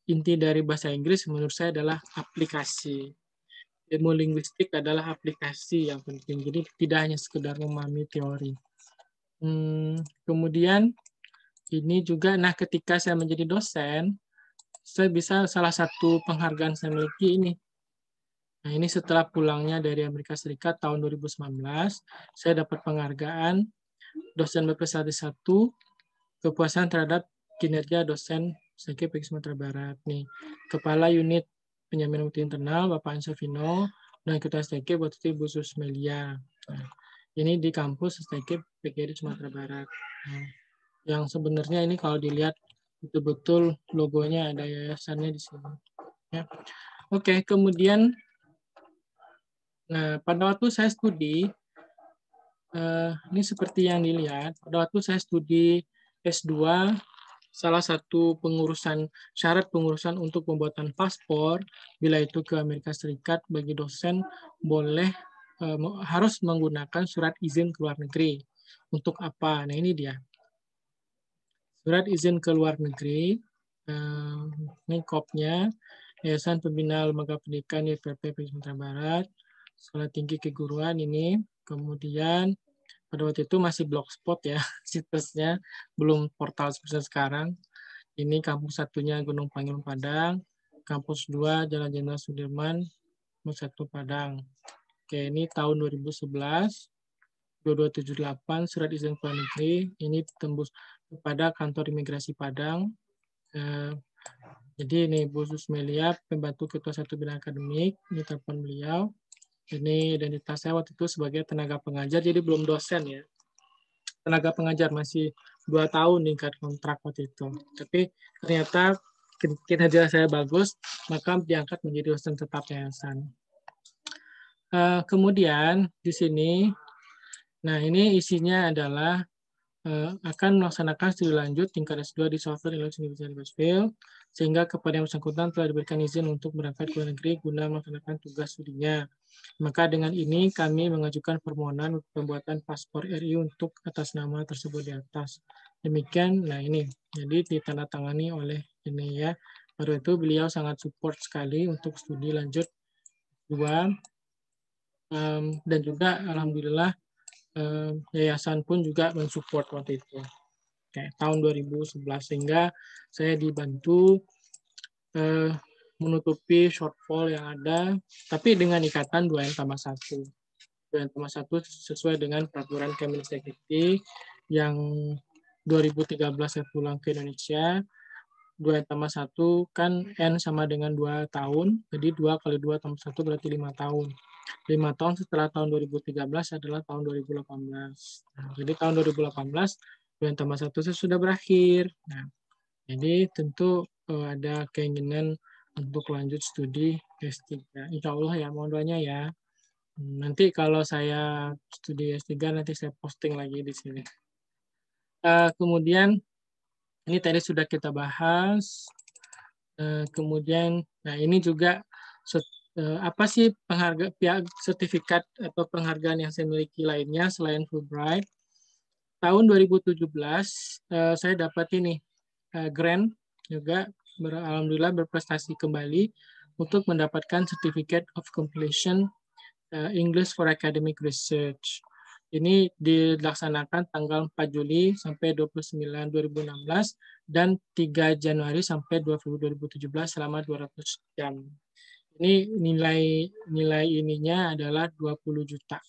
inti dari bahasa Inggris menurut saya adalah aplikasi. Ilmu linguistik adalah aplikasi yang penting. Jadi tidak hanya sekedar memahami teori. Hmm, kemudian ini juga, nah ketika saya menjadi dosen, saya bisa salah satu penghargaan saya miliki ini. Nah ini setelah pulangnya dari Amerika Serikat tahun dua ribu sembilan belas, saya dapat penghargaan dosen berprestasi satu, kepuasan terhadap kinerja dosen S T K P I Sumatera Barat. Nih, Kepala Unit Penjaminan Mutu Internal, Bapak Ansovino, dan Ketua S T K waktu itu Ibu Susmelia. Nah, ini di kampus S T K P G R I Sumatera Barat. Nah, yang sebenarnya ini kalau dilihat betul-betul logonya ada yayasannya di sini. Ya. Oke, kemudian nah, pada waktu saya studi, eh, ini seperti yang dilihat, pada waktu saya studi S dua, salah satu pengurusan syarat pengurusan untuk pembuatan paspor bila itu ke Amerika Serikat bagi dosen boleh eh, harus menggunakan surat izin ke luar negeri. Untuk apa? Nah ini dia. Surat izin ke luar negeri, eh, ini kopnya, Yayasan Pembina Lembaga Pendidikan Y P P Sumatera Barat, Sekolah Tinggi Keguruan ini, kemudian pada waktu itu masih blogspot ya situsnya, belum portal seperti sekarang. Ini kampus satunya Gunung Panggung Padang, kampus dua Jalan Jenderal Sudirman, kampus satu Padang. Oke, ini tahun dua ribu sebelas, dua ribu dua ratus tujuh puluh delapan, surat izin ke luar negeri, ini tembus kepada kantor imigrasi Padang. Eh, jadi ini Bu Susmelia, pembantu ketua satu bidang akademik, ini telepon beliau. Ini identitas saya waktu itu sebagai tenaga pengajar, jadi belum dosen ya. Tenaga pengajar masih dua tahun tingkat kontrak waktu itu. Tapi ternyata kinerja saya bagus, maka diangkat menjadi dosen tetap yayasan. Uh, kemudian di sini, nah ini isinya adalah uh, akan melaksanakan studi lanjut tingkat S dua di Software Engineering University of Washington, sehingga kepada yang bersangkutan telah diberikan izin untuk berangkat ke luar negeri guna melaksanakan tugas studinya. Maka dengan ini kami mengajukan permohonan pembuatan paspor R I untuk atas nama tersebut di atas. Demikian, nah ini, jadi ditandatangani oleh ini ya. Baru itu beliau sangat support sekali untuk studi lanjut dua, um, dan juga alhamdulillah um, yayasan pun juga mensupport waktu itu. Oke, tahun dua ribu sebelas sehingga saya dibantu uh, menutupi shortfall yang ada, tapi dengan ikatan dua N tambah satu. dua N tambah satu sesuai dengan peraturan Kemendikbud yang dua ribu tiga belas saya pulang ke Indonesia. dua N tambah satu kan N sama dengan dua tahun, jadi dua kali dua tambah satu berarti lima tahun. lima tahun setelah tahun dua ribu tiga belas adalah tahun dua ribu delapan belas. Nah, jadi tahun dua ribu delapan belas dua N tambah satu sudah berakhir. Nah, jadi tentu uh, ada keinginan untuk lanjut studi S tiga. Insya Allah ya, mohon doanya ya. Nanti kalau saya studi S tiga, nanti saya posting lagi di sini. Uh, kemudian, ini tadi sudah kita bahas. Uh, kemudian, nah ini juga uh, apa sih penghargaan pihak sertifikat atau penghargaan yang saya miliki lainnya selain Fulbright. Tahun dua ribu tujuh belas, uh, saya dapat ini, uh, grant juga, ber, alhamdulillah berprestasi kembali untuk mendapatkan Certificate of Completion uh, English for Academic Research. Ini dilaksanakan tanggal empat Juli sampai dua puluh sembilan dua ribu enam belas dan tiga Januari sampai dua Februari dua ribu tujuh belas selama dua ratus jam. Ini nilai nilai ininya adalah dua puluh juta.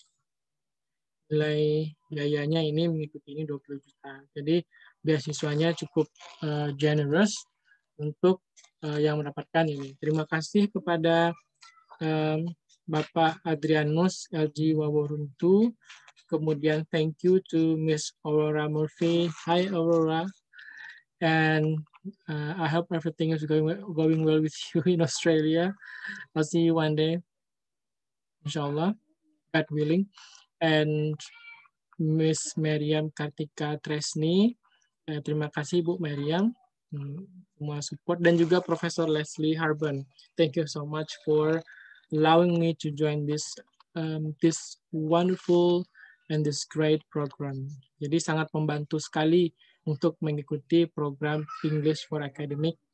Nilai biayanya ini mengikuti ini dua puluh juta. Jadi beasiswanya cukup uh, generous untuk uh, yang mendapatkan ini. Terima kasih kepada um, Bapak Adrianus L G Waworuntu. Kemudian thank you to Miss Aurora Murphy. Hi Aurora. And uh, I hope everything is going going well with you in Australia. I'll see you one day, inshallah, God willing. And Miss Meriam Kartika Tresni. Eh, terima kasih Bu Meriam, hmm, semua support, dan juga Profesor Leslie Harben. Thank you so much for allowing me to join this um, this wonderful and this great program. Jadi sangat membantu sekali untuk mengikuti program English for Academic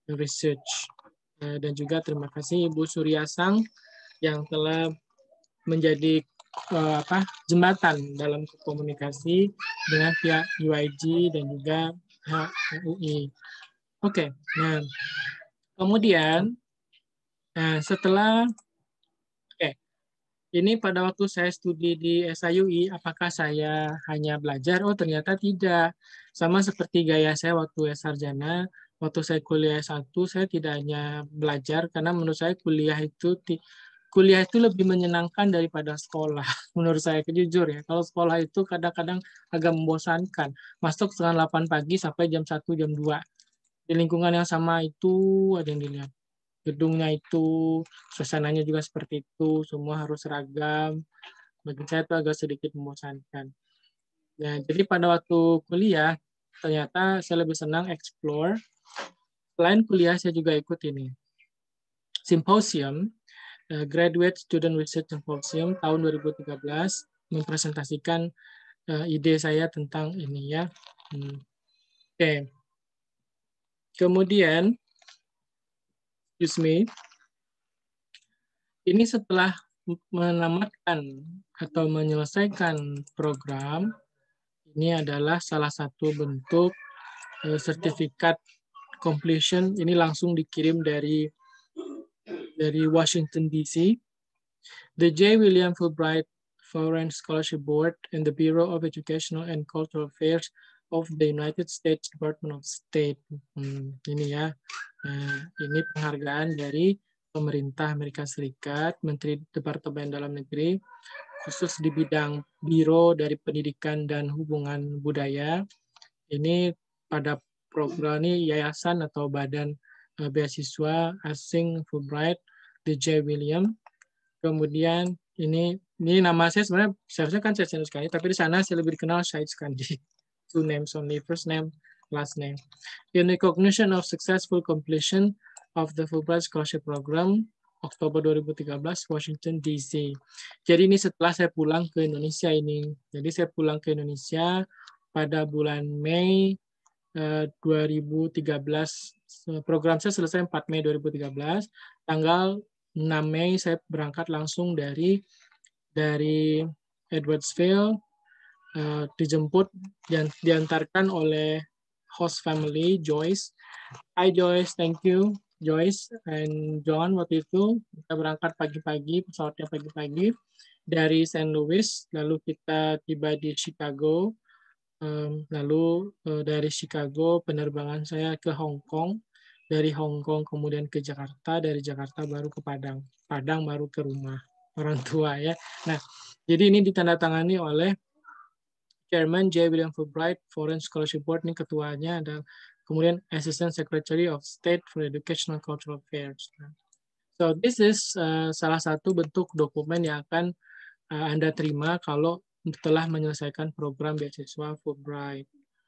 Research. Dan juga terima kasih Ibu Suryasang yang telah menjadi uh, apa jembatan dalam komunikasi dengan pihak U I G dan juga pihak U I. Oke, okay. Nah kemudian nah, setelah oke okay. Ini pada waktu saya studi di S I U I, apakah saya hanya belajar? Oh ternyata tidak. Sama seperti gaya saya waktu sarjana. Waktu saya kuliah S satu, saya tidak hanya belajar, karena menurut saya kuliah itu kuliah itu lebih menyenangkan daripada sekolah. Menurut saya, jujur ya. Kalau sekolah itu kadang-kadang agak membosankan. Masuk setengah delapan pagi sampai jam satu, jam dua. Di lingkungan yang sama itu ada yang dilihat. Gedungnya itu, suasananya juga seperti itu, semua harus seragam. Bagi saya itu agak sedikit membosankan. Nah, jadi pada waktu kuliah, ternyata saya lebih senang explore. Selain kuliah, saya juga ikut ini. Symposium, uh, Graduate Student Research Symposium tahun dua ribu tiga belas, mempresentasikan uh, ide saya tentang ini ya. Hmm. Oke. Okay. Kemudian, excuse me, ini setelah menamatkan atau menyelesaikan program, ini adalah salah satu bentuk uh, sertifikat completion. Ini langsung dikirim dari dari Washington D C. The J. William Fulbright Foreign Scholarship Board and the Bureau of Educational and Cultural Affairs of the United States Department of State. Hmm, ini ya. Nah, ini penghargaan dari pemerintah Amerika Serikat, Menteri Departemen Dalam Negeri, khusus di bidang Biro dari Pendidikan dan Hubungan Budaya. Ini pada program ini yayasan atau badan uh, beasiswa asing Fulbright, the J. William. Kemudian ini ini nama saya sebenarnya seharusnya kan Syed Skandi, tapi di sana saya lebih dikenal Syed Skandi. Two names only, first name, last name. In recognition of successful completion of the Fulbright Scholarship Program, Oktober dua ribu tiga belas, Washington D C. Jadi ini setelah saya pulang ke Indonesia ini. Jadi saya pulang ke Indonesia pada bulan Mei uh, dua ribu tiga belas. Program saya selesai empat Mei dua ribu tiga belas. Tanggal enam Mei saya berangkat langsung dari dari Edwardsville, uh, dijemput dan diantarkan oleh host family Joyce. Hi Joyce, thank you Joyce and John. Waktu itu kita berangkat pagi-pagi, pesawatnya pagi-pagi dari Saint Louis, lalu kita tiba di Chicago, um, lalu uh, dari Chicago penerbangan saya ke Hong Kong. Dari Hong Kong kemudian ke Jakarta, dari Jakarta baru ke Padang, Padang baru ke rumah orang tua ya. Nah, jadi ini ditandatangani oleh Chairman J. William Fulbright Foreign Scholarship Board, ini ketuanya, dan kemudian Assistant Secretary of State for Educational Cultural Affairs. So this is uh, salah satu bentuk dokumen yang akan uh, Anda terima kalau telah menyelesaikan program beasiswa Fulbright.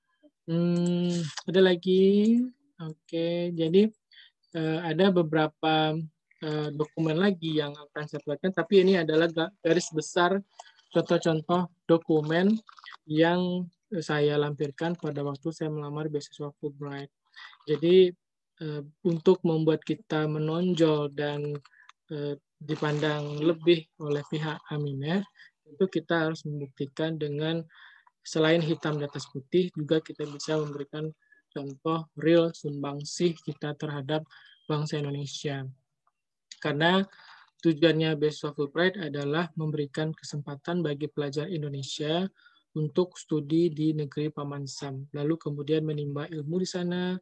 Hmm, ada lagi. Oke, okay, jadi uh, ada beberapa uh, dokumen lagi yang akan saya perlihatkan, tapi ini adalah garis besar contoh-contoh dokumen yang saya lampirkan pada waktu saya melamar beasiswa Fulbright. Jadi uh, untuk membuat kita menonjol dan uh, dipandang lebih oleh pihak Aminer, itu kita harus membuktikan dengan selain hitam di atas putih, juga kita bisa memberikan contoh real sumbangsih kita terhadap bangsa Indonesia. Karena tujuannya beasiswa Fulbright adalah memberikan kesempatan bagi pelajar Indonesia untuk studi di negeri Paman Sam, lalu kemudian menimba ilmu di sana,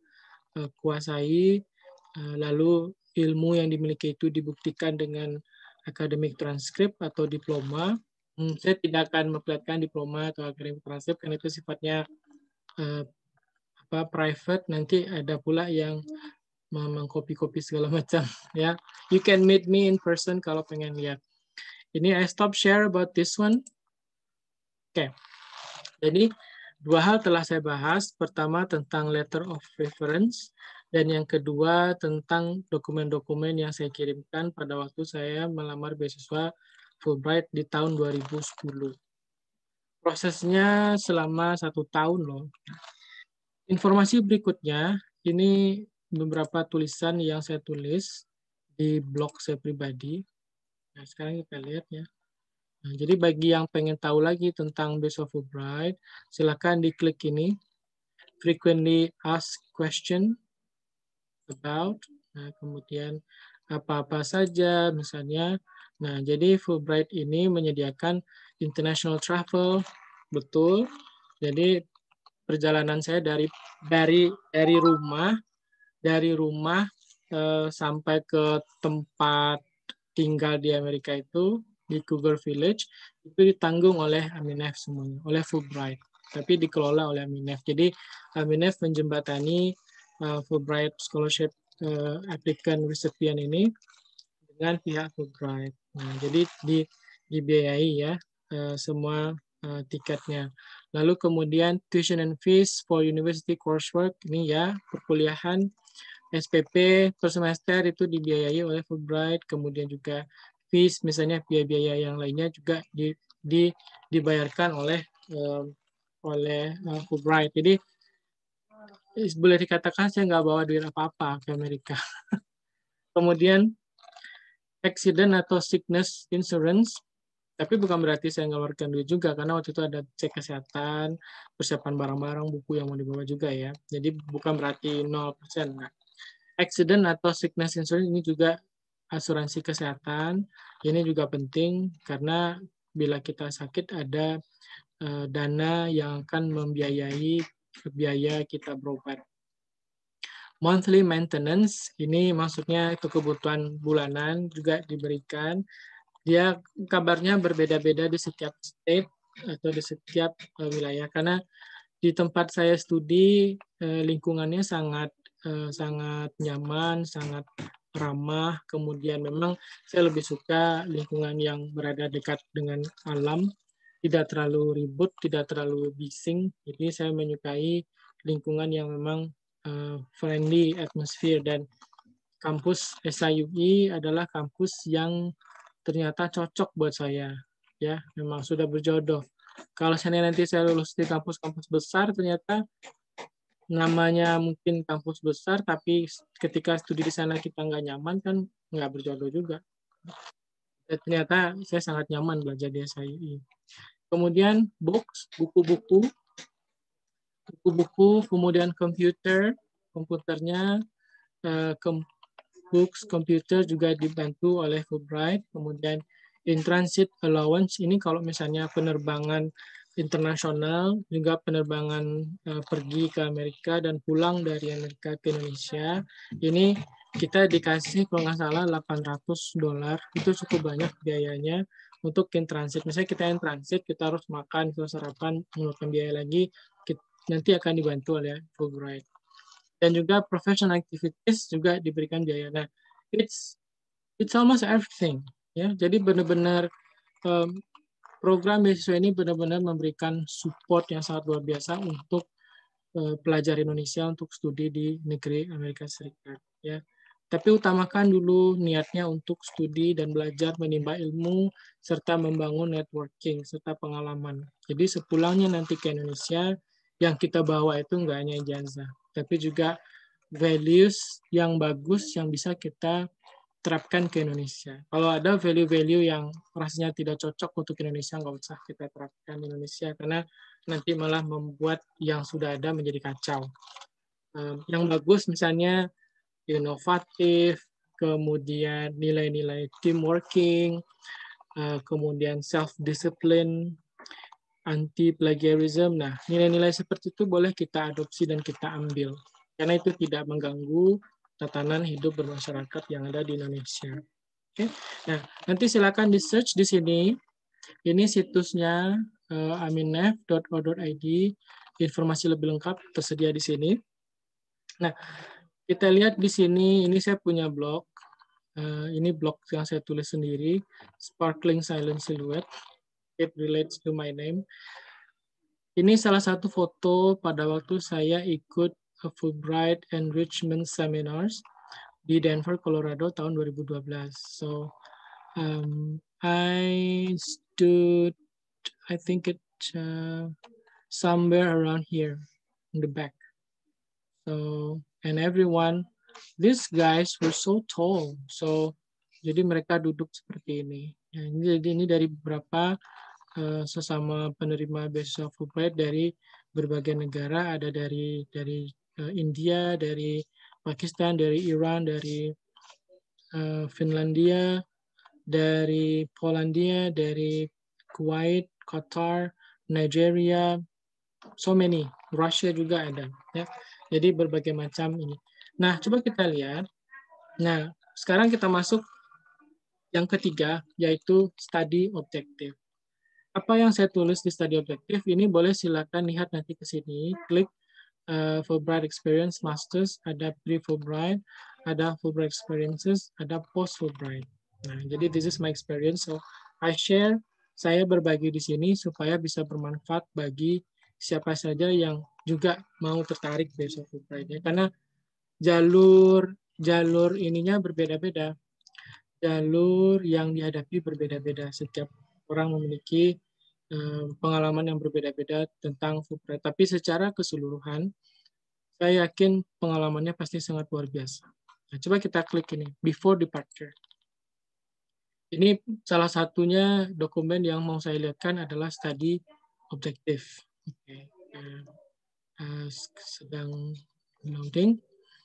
kuasai, lalu ilmu yang dimiliki itu dibuktikan dengan akademik transkrip atau diploma. Hmm, saya tidak akan memperlihatkan diploma atau akademik transkrip karena itu sifatnya uh, apa private. Nanti ada pula yang mengkopi-kopi segala macam ya. You can meet me in person kalau pengen lihat. Ini I stop share about this one. Oke. Okay. Jadi dua hal telah saya bahas. Pertama tentang letter of reference dan yang kedua tentang dokumen-dokumen yang saya kirimkan pada waktu saya melamar beasiswa Fulbright di tahun dua ribu sepuluh. Prosesnya selama satu tahun loh. Informasi berikutnya, ini beberapa tulisan yang saya tulis di blog saya pribadi. Nah, sekarang kita lihat ya. Nah, jadi bagi yang pengen tahu lagi tentang Base of Fulbright, silakan diklik ini, frequently asked question about, nah, kemudian apa-apa saja misalnya. Nah, jadi Fulbright ini menyediakan international travel, betul. Jadi perjalanan saya dari dari dari rumah dari rumah eh, sampai ke tempat tinggal di Amerika itu di Cougar Village itu ditanggung oleh Aminef semuanya, oleh Fulbright, tapi dikelola oleh Aminef. Jadi Aminef menjembatani uh, Fulbright Scholarship uh, applicant recipient ini dengan pihak Fulbright. Nah, jadi di dibiayai ya uh, semua uh, tiketnya. Lalu kemudian tuition and fees for university coursework, ini ya perkuliahan S P P per semester itu dibiayai oleh Fulbright, kemudian juga fees misalnya biaya-biaya yang lainnya juga di, di dibayarkan oleh um, oleh uh, Fulbright. Jadi boleh dikatakan saya nggak bawa duit apa-apa ke Amerika. Kemudian accident atau sickness insurance, tapi bukan berarti saya ngeluarkan duit juga, karena waktu itu ada cek kesehatan, persiapan barang-barang, buku yang mau dibawa juga ya. Jadi bukan berarti nol persen. Nah, accident atau sickness insurance ini juga asuransi kesehatan. Ini juga penting karena bila kita sakit ada uh, dana yang akan membiayai biaya kita berobat. Monthly maintenance, ini maksudnya itu kebutuhan bulanan juga diberikan. Dia kabarnya berbeda-beda di setiap state atau di setiap uh, wilayah. Karena di tempat saya studi, uh, lingkungannya sangat uh, sangat nyaman, sangat ramah. Kemudian memang saya lebih suka lingkungan yang berada dekat dengan alam, tidak terlalu ribut, tidak terlalu bising. Jadi saya menyukai lingkungan yang memang uh, friendly atmosphere, dan kampus S I U I adalah kampus yang ternyata cocok buat saya. Ya, memang sudah berjodoh. Kalau saya nanti saya lulus di kampus-kampus besar, ternyata namanya mungkin kampus besar, tapi ketika studi di sana kita nggak nyaman, kan nggak berjodoh juga. Dan ternyata saya sangat nyaman belajar di S I U I. Kemudian books, buku-buku, buku-buku, kemudian komputer, komputernya, uh, kom books, komputer juga dibantu oleh Fulbright. Kemudian in transit allowance, ini kalau misalnya penerbangan internasional, juga penerbangan uh, pergi ke Amerika dan pulang dari Amerika ke Indonesia, ini kita dikasih kalau nggak salah delapan ratus dolar, itu cukup banyak biayanya untuk in transit. Misalnya kita in transit, kita harus makan, terus sarapan, mengeluarkan biaya lagi, kita, nanti akan dibantu oleh Fulbright. Dan juga professional activities juga diberikan biaya. Nah, it's it's almost everything, ya. Jadi benar-benar um, program beasiswa ini benar-benar memberikan support yang sangat luar biasa untuk uh, pelajar Indonesia untuk studi di negeri Amerika Serikat, ya. Tapi utamakan dulu niatnya untuk studi dan belajar menimba ilmu serta membangun networking serta pengalaman. Jadi sepulangnya nanti ke Indonesia, yang kita bawa itu nggak hanya ijazah, tapi juga values yang bagus yang bisa kita terapkan ke Indonesia. Kalau ada value-value yang rasanya tidak cocok untuk Indonesia, nggak usah kita terapkan di Indonesia, karena nanti malah membuat yang sudah ada menjadi kacau. Um, yang bagus misalnya inovatif, kemudian nilai-nilai team working, uh, kemudian self-discipline, anti-plagiarism. Nah, nilai-nilai seperti itu boleh kita adopsi dan kita ambil, karena itu tidak mengganggu tatanan hidup bermasyarakat yang ada di Indonesia. Oke, nah nanti silakan di search di sini. Ini situsnya uh, aminef dot o dot i d. Informasi lebih lengkap tersedia di sini. Nah, kita lihat di sini. Ini saya punya blog. Uh, ini blog yang saya tulis sendiri, Sparkling Silent Silhouette. It relates to my name. Ini salah satu foto pada waktu saya ikut Fulbright Enrichment Seminars di Denver, Colorado tahun dua ribu dua belas. So um, I stood, I think it uh, somewhere around here in the back. So and everyone these guys were so tall. So jadi mereka duduk seperti ini. Ya, ini jadi ini dari beberapa uh, sesama penerima beasiswa Fulbright dari berbagai negara, ada dari dari uh, India, dari Pakistan, dari Iran, dari uh, Finlandia, dari Polandia, dari Kuwait, Qatar, Nigeria, so many. Russia juga ada. Ya. Jadi berbagai macam ini. Nah, coba kita lihat. Nah, sekarang kita masuk yang ketiga, yaitu study objective. Apa yang saya tulis di study objective ini boleh silakan lihat nanti ke sini, klik uh, Fulbright Experience Masters, ada pre-Fulbright, ada Fulbright Experiences, ada post-Fulbright. Nah, jadi this is my experience. So, I share, saya berbagi di sini supaya bisa bermanfaat bagi siapa saja yang juga mau tertarik besok Fulbright. Ya. Karena jalur jalur ininya berbeda-beda. Jalur yang dihadapi berbeda-beda. Setiap orang memiliki uh, pengalaman yang berbeda-beda tentang Fulbright. Tapi secara keseluruhan, saya yakin pengalamannya pasti sangat luar biasa. Nah, coba kita klik ini, before departure. Ini salah satunya dokumen yang mau saya lihatkan adalah study objective. Oke, uh, uh, sedang loading.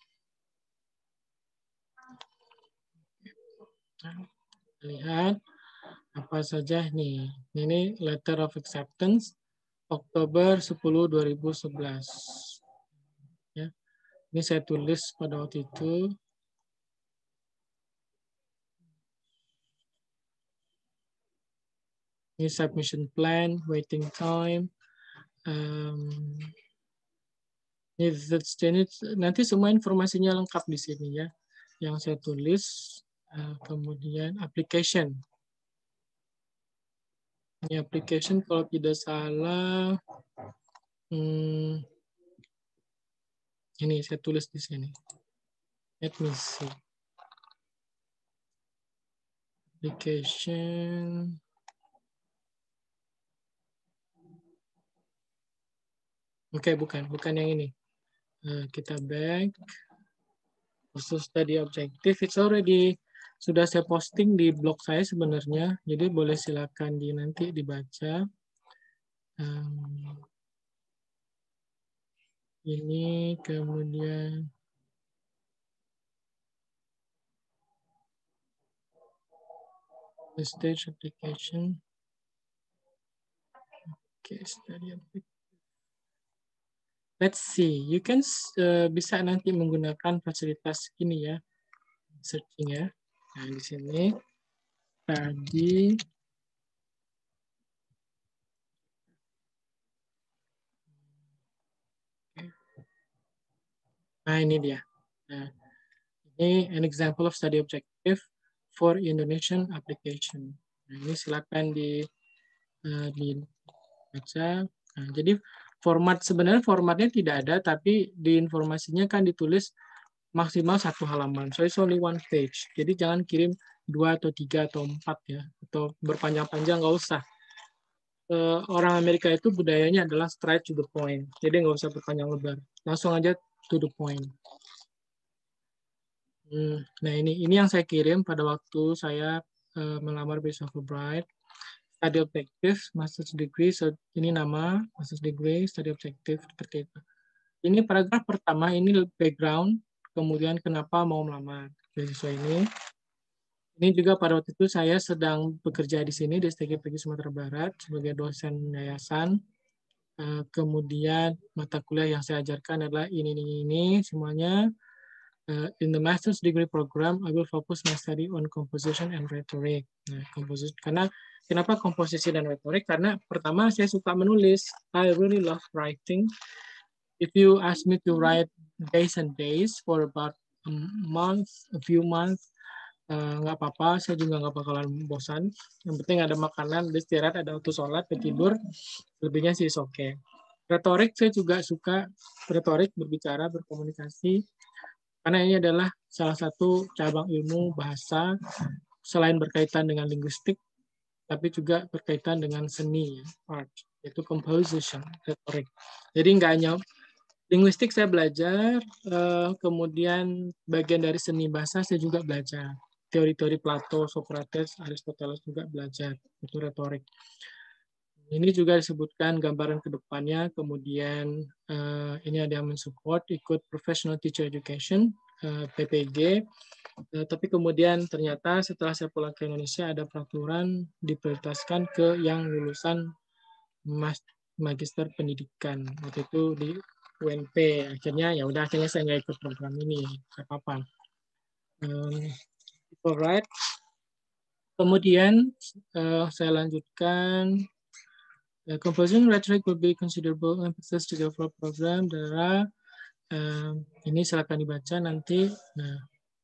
Nah, lihat apa saja nih. Ini letter of acceptance Oktober sepuluh dua ribu sebelas. Ya. Ini saya tulis pada waktu itu. Ini submission plan, waiting time. Um, ini, nanti semua informasinya lengkap di sini ya. Yang saya tulis. Uh, kemudian application. Ini application kalau tidak salah. Hmm, ini saya tulis di sini. Let me see. Application. Oke, okay, bukan, bukan yang ini. Uh, kita back. Khusus study objective, it's already sudah saya posting di blog saya sebenarnya. Jadi boleh silakan di nanti dibaca. Um, ini kemudian the stage application. Oke, okay, study objective. Let's see, you can uh, bisa nanti menggunakan fasilitas ini ya, searching ya. Nah di sini tadi nah ini dia. Nah, ini an example of study objective for Indonesian application. Nah, ini silakan di uh, dibaca. Nah, jadi format sebenarnya formatnya tidak ada, tapi di informasinya kan ditulis maksimal satu halaman. So it's only one page. Jadi jangan kirim dua atau tiga atau empat ya, atau berpanjang-panjang nggak usah. Uh, orang Amerika itu budayanya adalah straight to the point. Jadi nggak usah berpanjang lebar. Langsung aja to the point. Hmm, nah ini ini yang saya kirim pada waktu saya uh, melamar beasiswa Fulbright. Study objective, master's degree. So ini nama master's degree, study objective seperti itu. Ini paragraf pertama, ini background, kemudian kenapa mau melamar beasiswa ini. Ini juga pada waktu itu saya sedang bekerja di sini di S T G P G Sumatera Barat sebagai dosen yayasan. Uh, kemudian mata kuliah yang saya ajarkan adalah ini ini ini semuanya. Uh, in the master's degree program, I will focus my study on composition and rhetoric. Nah, komposisi karena kenapa komposisi dan retorik? Karena pertama saya suka menulis. I really love writing. If you ask me to write days and days for about a month, a few months, nggak uh, apa-apa. Saya juga nggak bakalan bosan. Yang penting ada makanan, ada istirahat, ada waktu sholat, ada tidur. Lebihnya sih oke. Okay. Retorik saya juga suka retorik, berbicara, berkomunikasi. Karena ini adalah salah satu cabang ilmu bahasa selain berkaitan dengan linguistik, tapi juga berkaitan dengan seni, art, yaitu composition, retorik. Jadi nggak hanya Linguistik saya belajar, uh, kemudian bagian dari seni bahasa saya juga belajar. Teori-teori Plato, Socrates, Aristoteles juga belajar, itu retorik. Ini juga disebutkan gambaran ke depannya, kemudian uh, ini ada yang mensupport ikut Professional Teacher Education, uh, P P G, uh, tapi kemudian ternyata setelah saya pulang ke Indonesia ada peraturan diprioritaskan ke yang lulusan mas magister pendidikan, waktu itu di U N P. Akhirnya ya udah, akhirnya saya nggak ikut program ini, nggak apa-apa. Um, alright. Kemudian uh, saya lanjutkan. The composition rhetoric will be considerable emphasis to develop program. Darah, um, ini silakan dibaca nanti. Nah,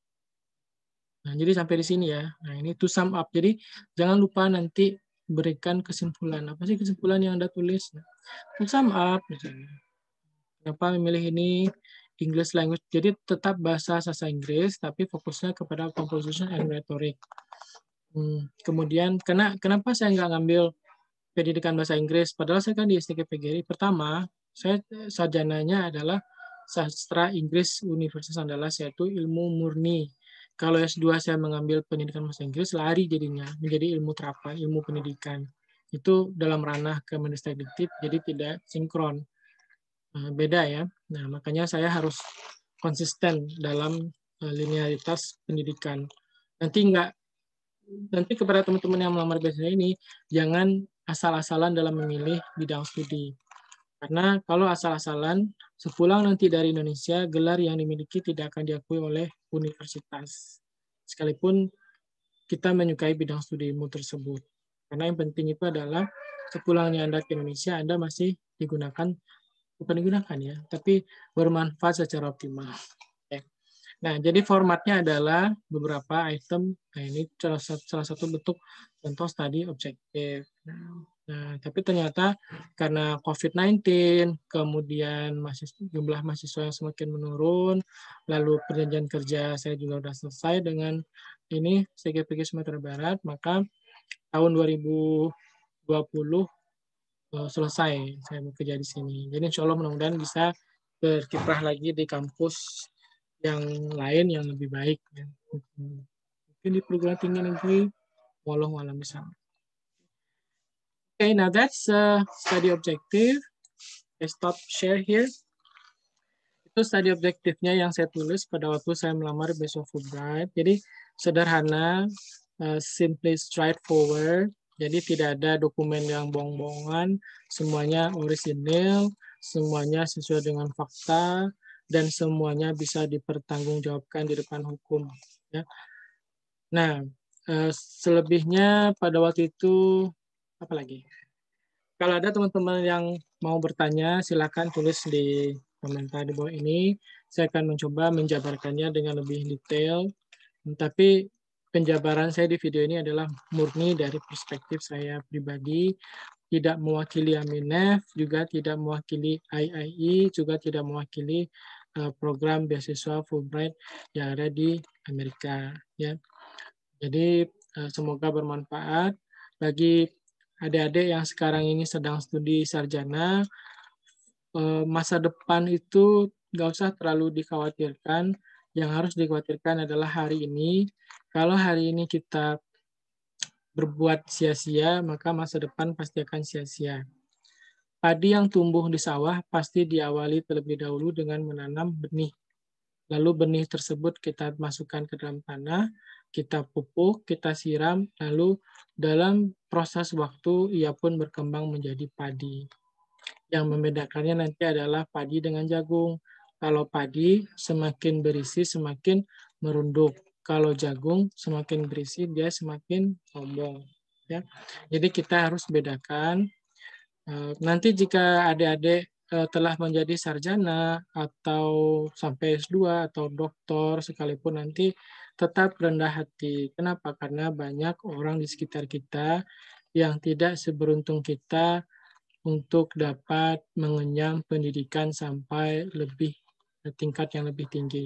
nah, jadi sampai di sini ya. Nah, ini to sum up. Jadi jangan lupa nanti berikan kesimpulan. Apa sih kesimpulan yang Anda tulis? Nah, to sum up misalnya. Kenapa memilih ini English language? Jadi tetap bahasa sasa Inggris, tapi fokusnya kepada composition and rhetoric. Hmm, kemudian, kena, kenapa saya nggak ngambil pendidikan bahasa Inggris? Padahal saya kan di S T K P G R I. Pertama, saya sarjananya adalah sastra Inggris Universitas Andalas, yaitu ilmu murni. Kalau S dua saya mengambil pendidikan bahasa Inggris, lari jadinya menjadi ilmu terapa, ilmu pendidikan. Itu dalam ranah Kemendikbud, jadi tidak sinkron. Beda ya. Nah, makanya saya harus konsisten dalam linearitas pendidikan. Nanti enggak nanti kepada teman-teman yang melamar beasiswa ini, jangan asal-asalan dalam memilih bidang studi. Karena kalau asal-asalan, sepulang nanti dari Indonesia, gelar yang dimiliki tidak akan diakui oleh universitas. Sekalipun kita menyukai bidang studimu tersebut. Karena yang penting itu adalah sepulangnya Anda ke Indonesia, Anda masih digunakan, bukan digunakan ya, tapi bermanfaat secara optimal. Nah, jadi formatnya adalah beberapa item. Nah, ini salah satu, salah satu bentuk contoh studi objektif. Nah, tapi ternyata karena COVID sembilan belas, kemudian mahasiswa, jumlah mahasiswa yang semakin menurun, lalu perjanjian kerja saya juga sudah selesai dengan ini, S T K P G Sumatera Barat, maka tahun dua ribu dua puluh selesai saya bekerja di sini. Jadi insya Allah mudah-mudahan bisa berkiprah lagi di kampus yang lain yang lebih baik. Ya. Mungkin di perguruan tinggi negeri, walau alam bisa. Okay, now that's uh, study objective. I stop share here. Itu study objektifnya yang saya tulis pada waktu saya melamar beasiswa Fulbright. Jadi sederhana, uh, simply straightforward. Jadi tidak ada dokumen yang bohong-bohongan, semuanya orisinil, semuanya sesuai dengan fakta, dan semuanya bisa dipertanggungjawabkan di depan hukum. Ya. Nah, uh, selebihnya pada waktu itu, apa lagi? Kalau ada teman-teman yang mau bertanya, silakan tulis di komentar di bawah ini. Saya akan mencoba menjabarkannya dengan lebih detail. Tapi penjabaran saya di video ini adalah murni dari perspektif saya pribadi, tidak mewakili Aminef, juga tidak mewakili I I I, juga tidak mewakili uh, program beasiswa Fulbright yang ada di Amerika. Ya. Jadi uh, semoga bermanfaat bagi adik-adik yang sekarang ini sedang studi sarjana. Uh, masa depan itu nggak usah terlalu dikhawatirkan. Yang harus dikhawatirkan adalah hari ini. Kalau hari ini kita berbuat sia-sia, maka masa depan pasti akan sia-sia. Padi yang tumbuh di sawah pasti diawali terlebih dahulu dengan menanam benih. Lalu benih tersebut kita masukkan ke dalam tanah, kita pupuk, kita siram, lalu dalam proses waktu ia pun berkembang menjadi padi. Yang membedakannya nanti adalah padi dengan jagung. Kalau padi semakin berisi semakin merunduk. Kalau jagung semakin berisi dia semakin sombong. Ya. Jadi kita harus bedakan. Nanti jika adik-adik telah menjadi sarjana atau sampai S dua atau doktor sekalipun nanti tetap rendah hati. Kenapa? Karena banyak orang di sekitar kita yang tidak seberuntung kita untuk dapat mengenyam pendidikan sampai lebih tingkat yang lebih tinggi.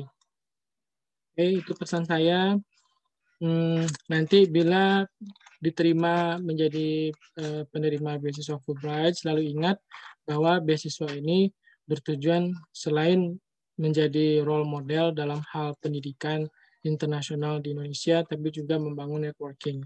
Oke, itu pesan saya. Hmm, nanti bila diterima menjadi uh, penerima beasiswa Fulbright, selalu ingat bahwa beasiswa ini bertujuan selain menjadi role model dalam hal pendidikan internasional di Indonesia, tapi juga membangun networking.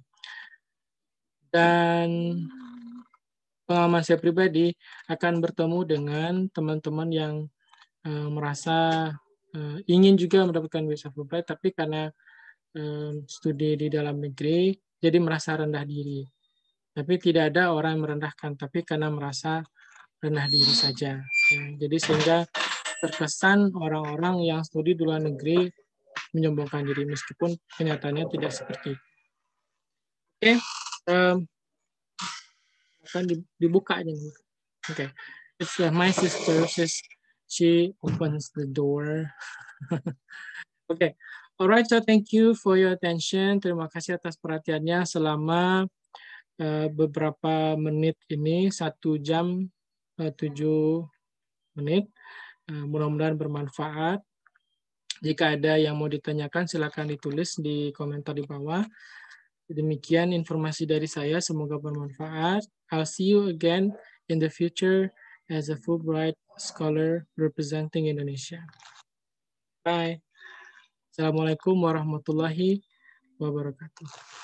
Dan pengalaman saya pribadi akan bertemu dengan teman-teman yang uh, merasa uh, ingin juga mendapatkan visa Fulbright, tapi karena um, studi di dalam negeri, jadi merasa rendah diri. Tapi tidak ada orang yang merendahkan, tapi karena merasa rendah diri saja. Ya, jadi sehingga terkesan orang-orang yang studi di luar negeri menyombongkan diri, meskipun kenyataannya tidak seperti itu. Oke, okay. um, akan dibuka aja. Oke, okay. It's uh, my sister, she's, she opens the door. Oke, okay. Alright, so thank you for your attention. Terima kasih atas perhatiannya selama uh, beberapa menit ini, satu jam uh, tujuh menit. Uh, mudah-mudahan bermanfaat. Jika ada yang mau ditanyakan, silakan ditulis di komentar di bawah. Demikian informasi dari saya, semoga bermanfaat. I'll see you again in the future as a Fulbright scholar representing Indonesia. Bye. Assalamualaikum warahmatullahi wabarakatuh.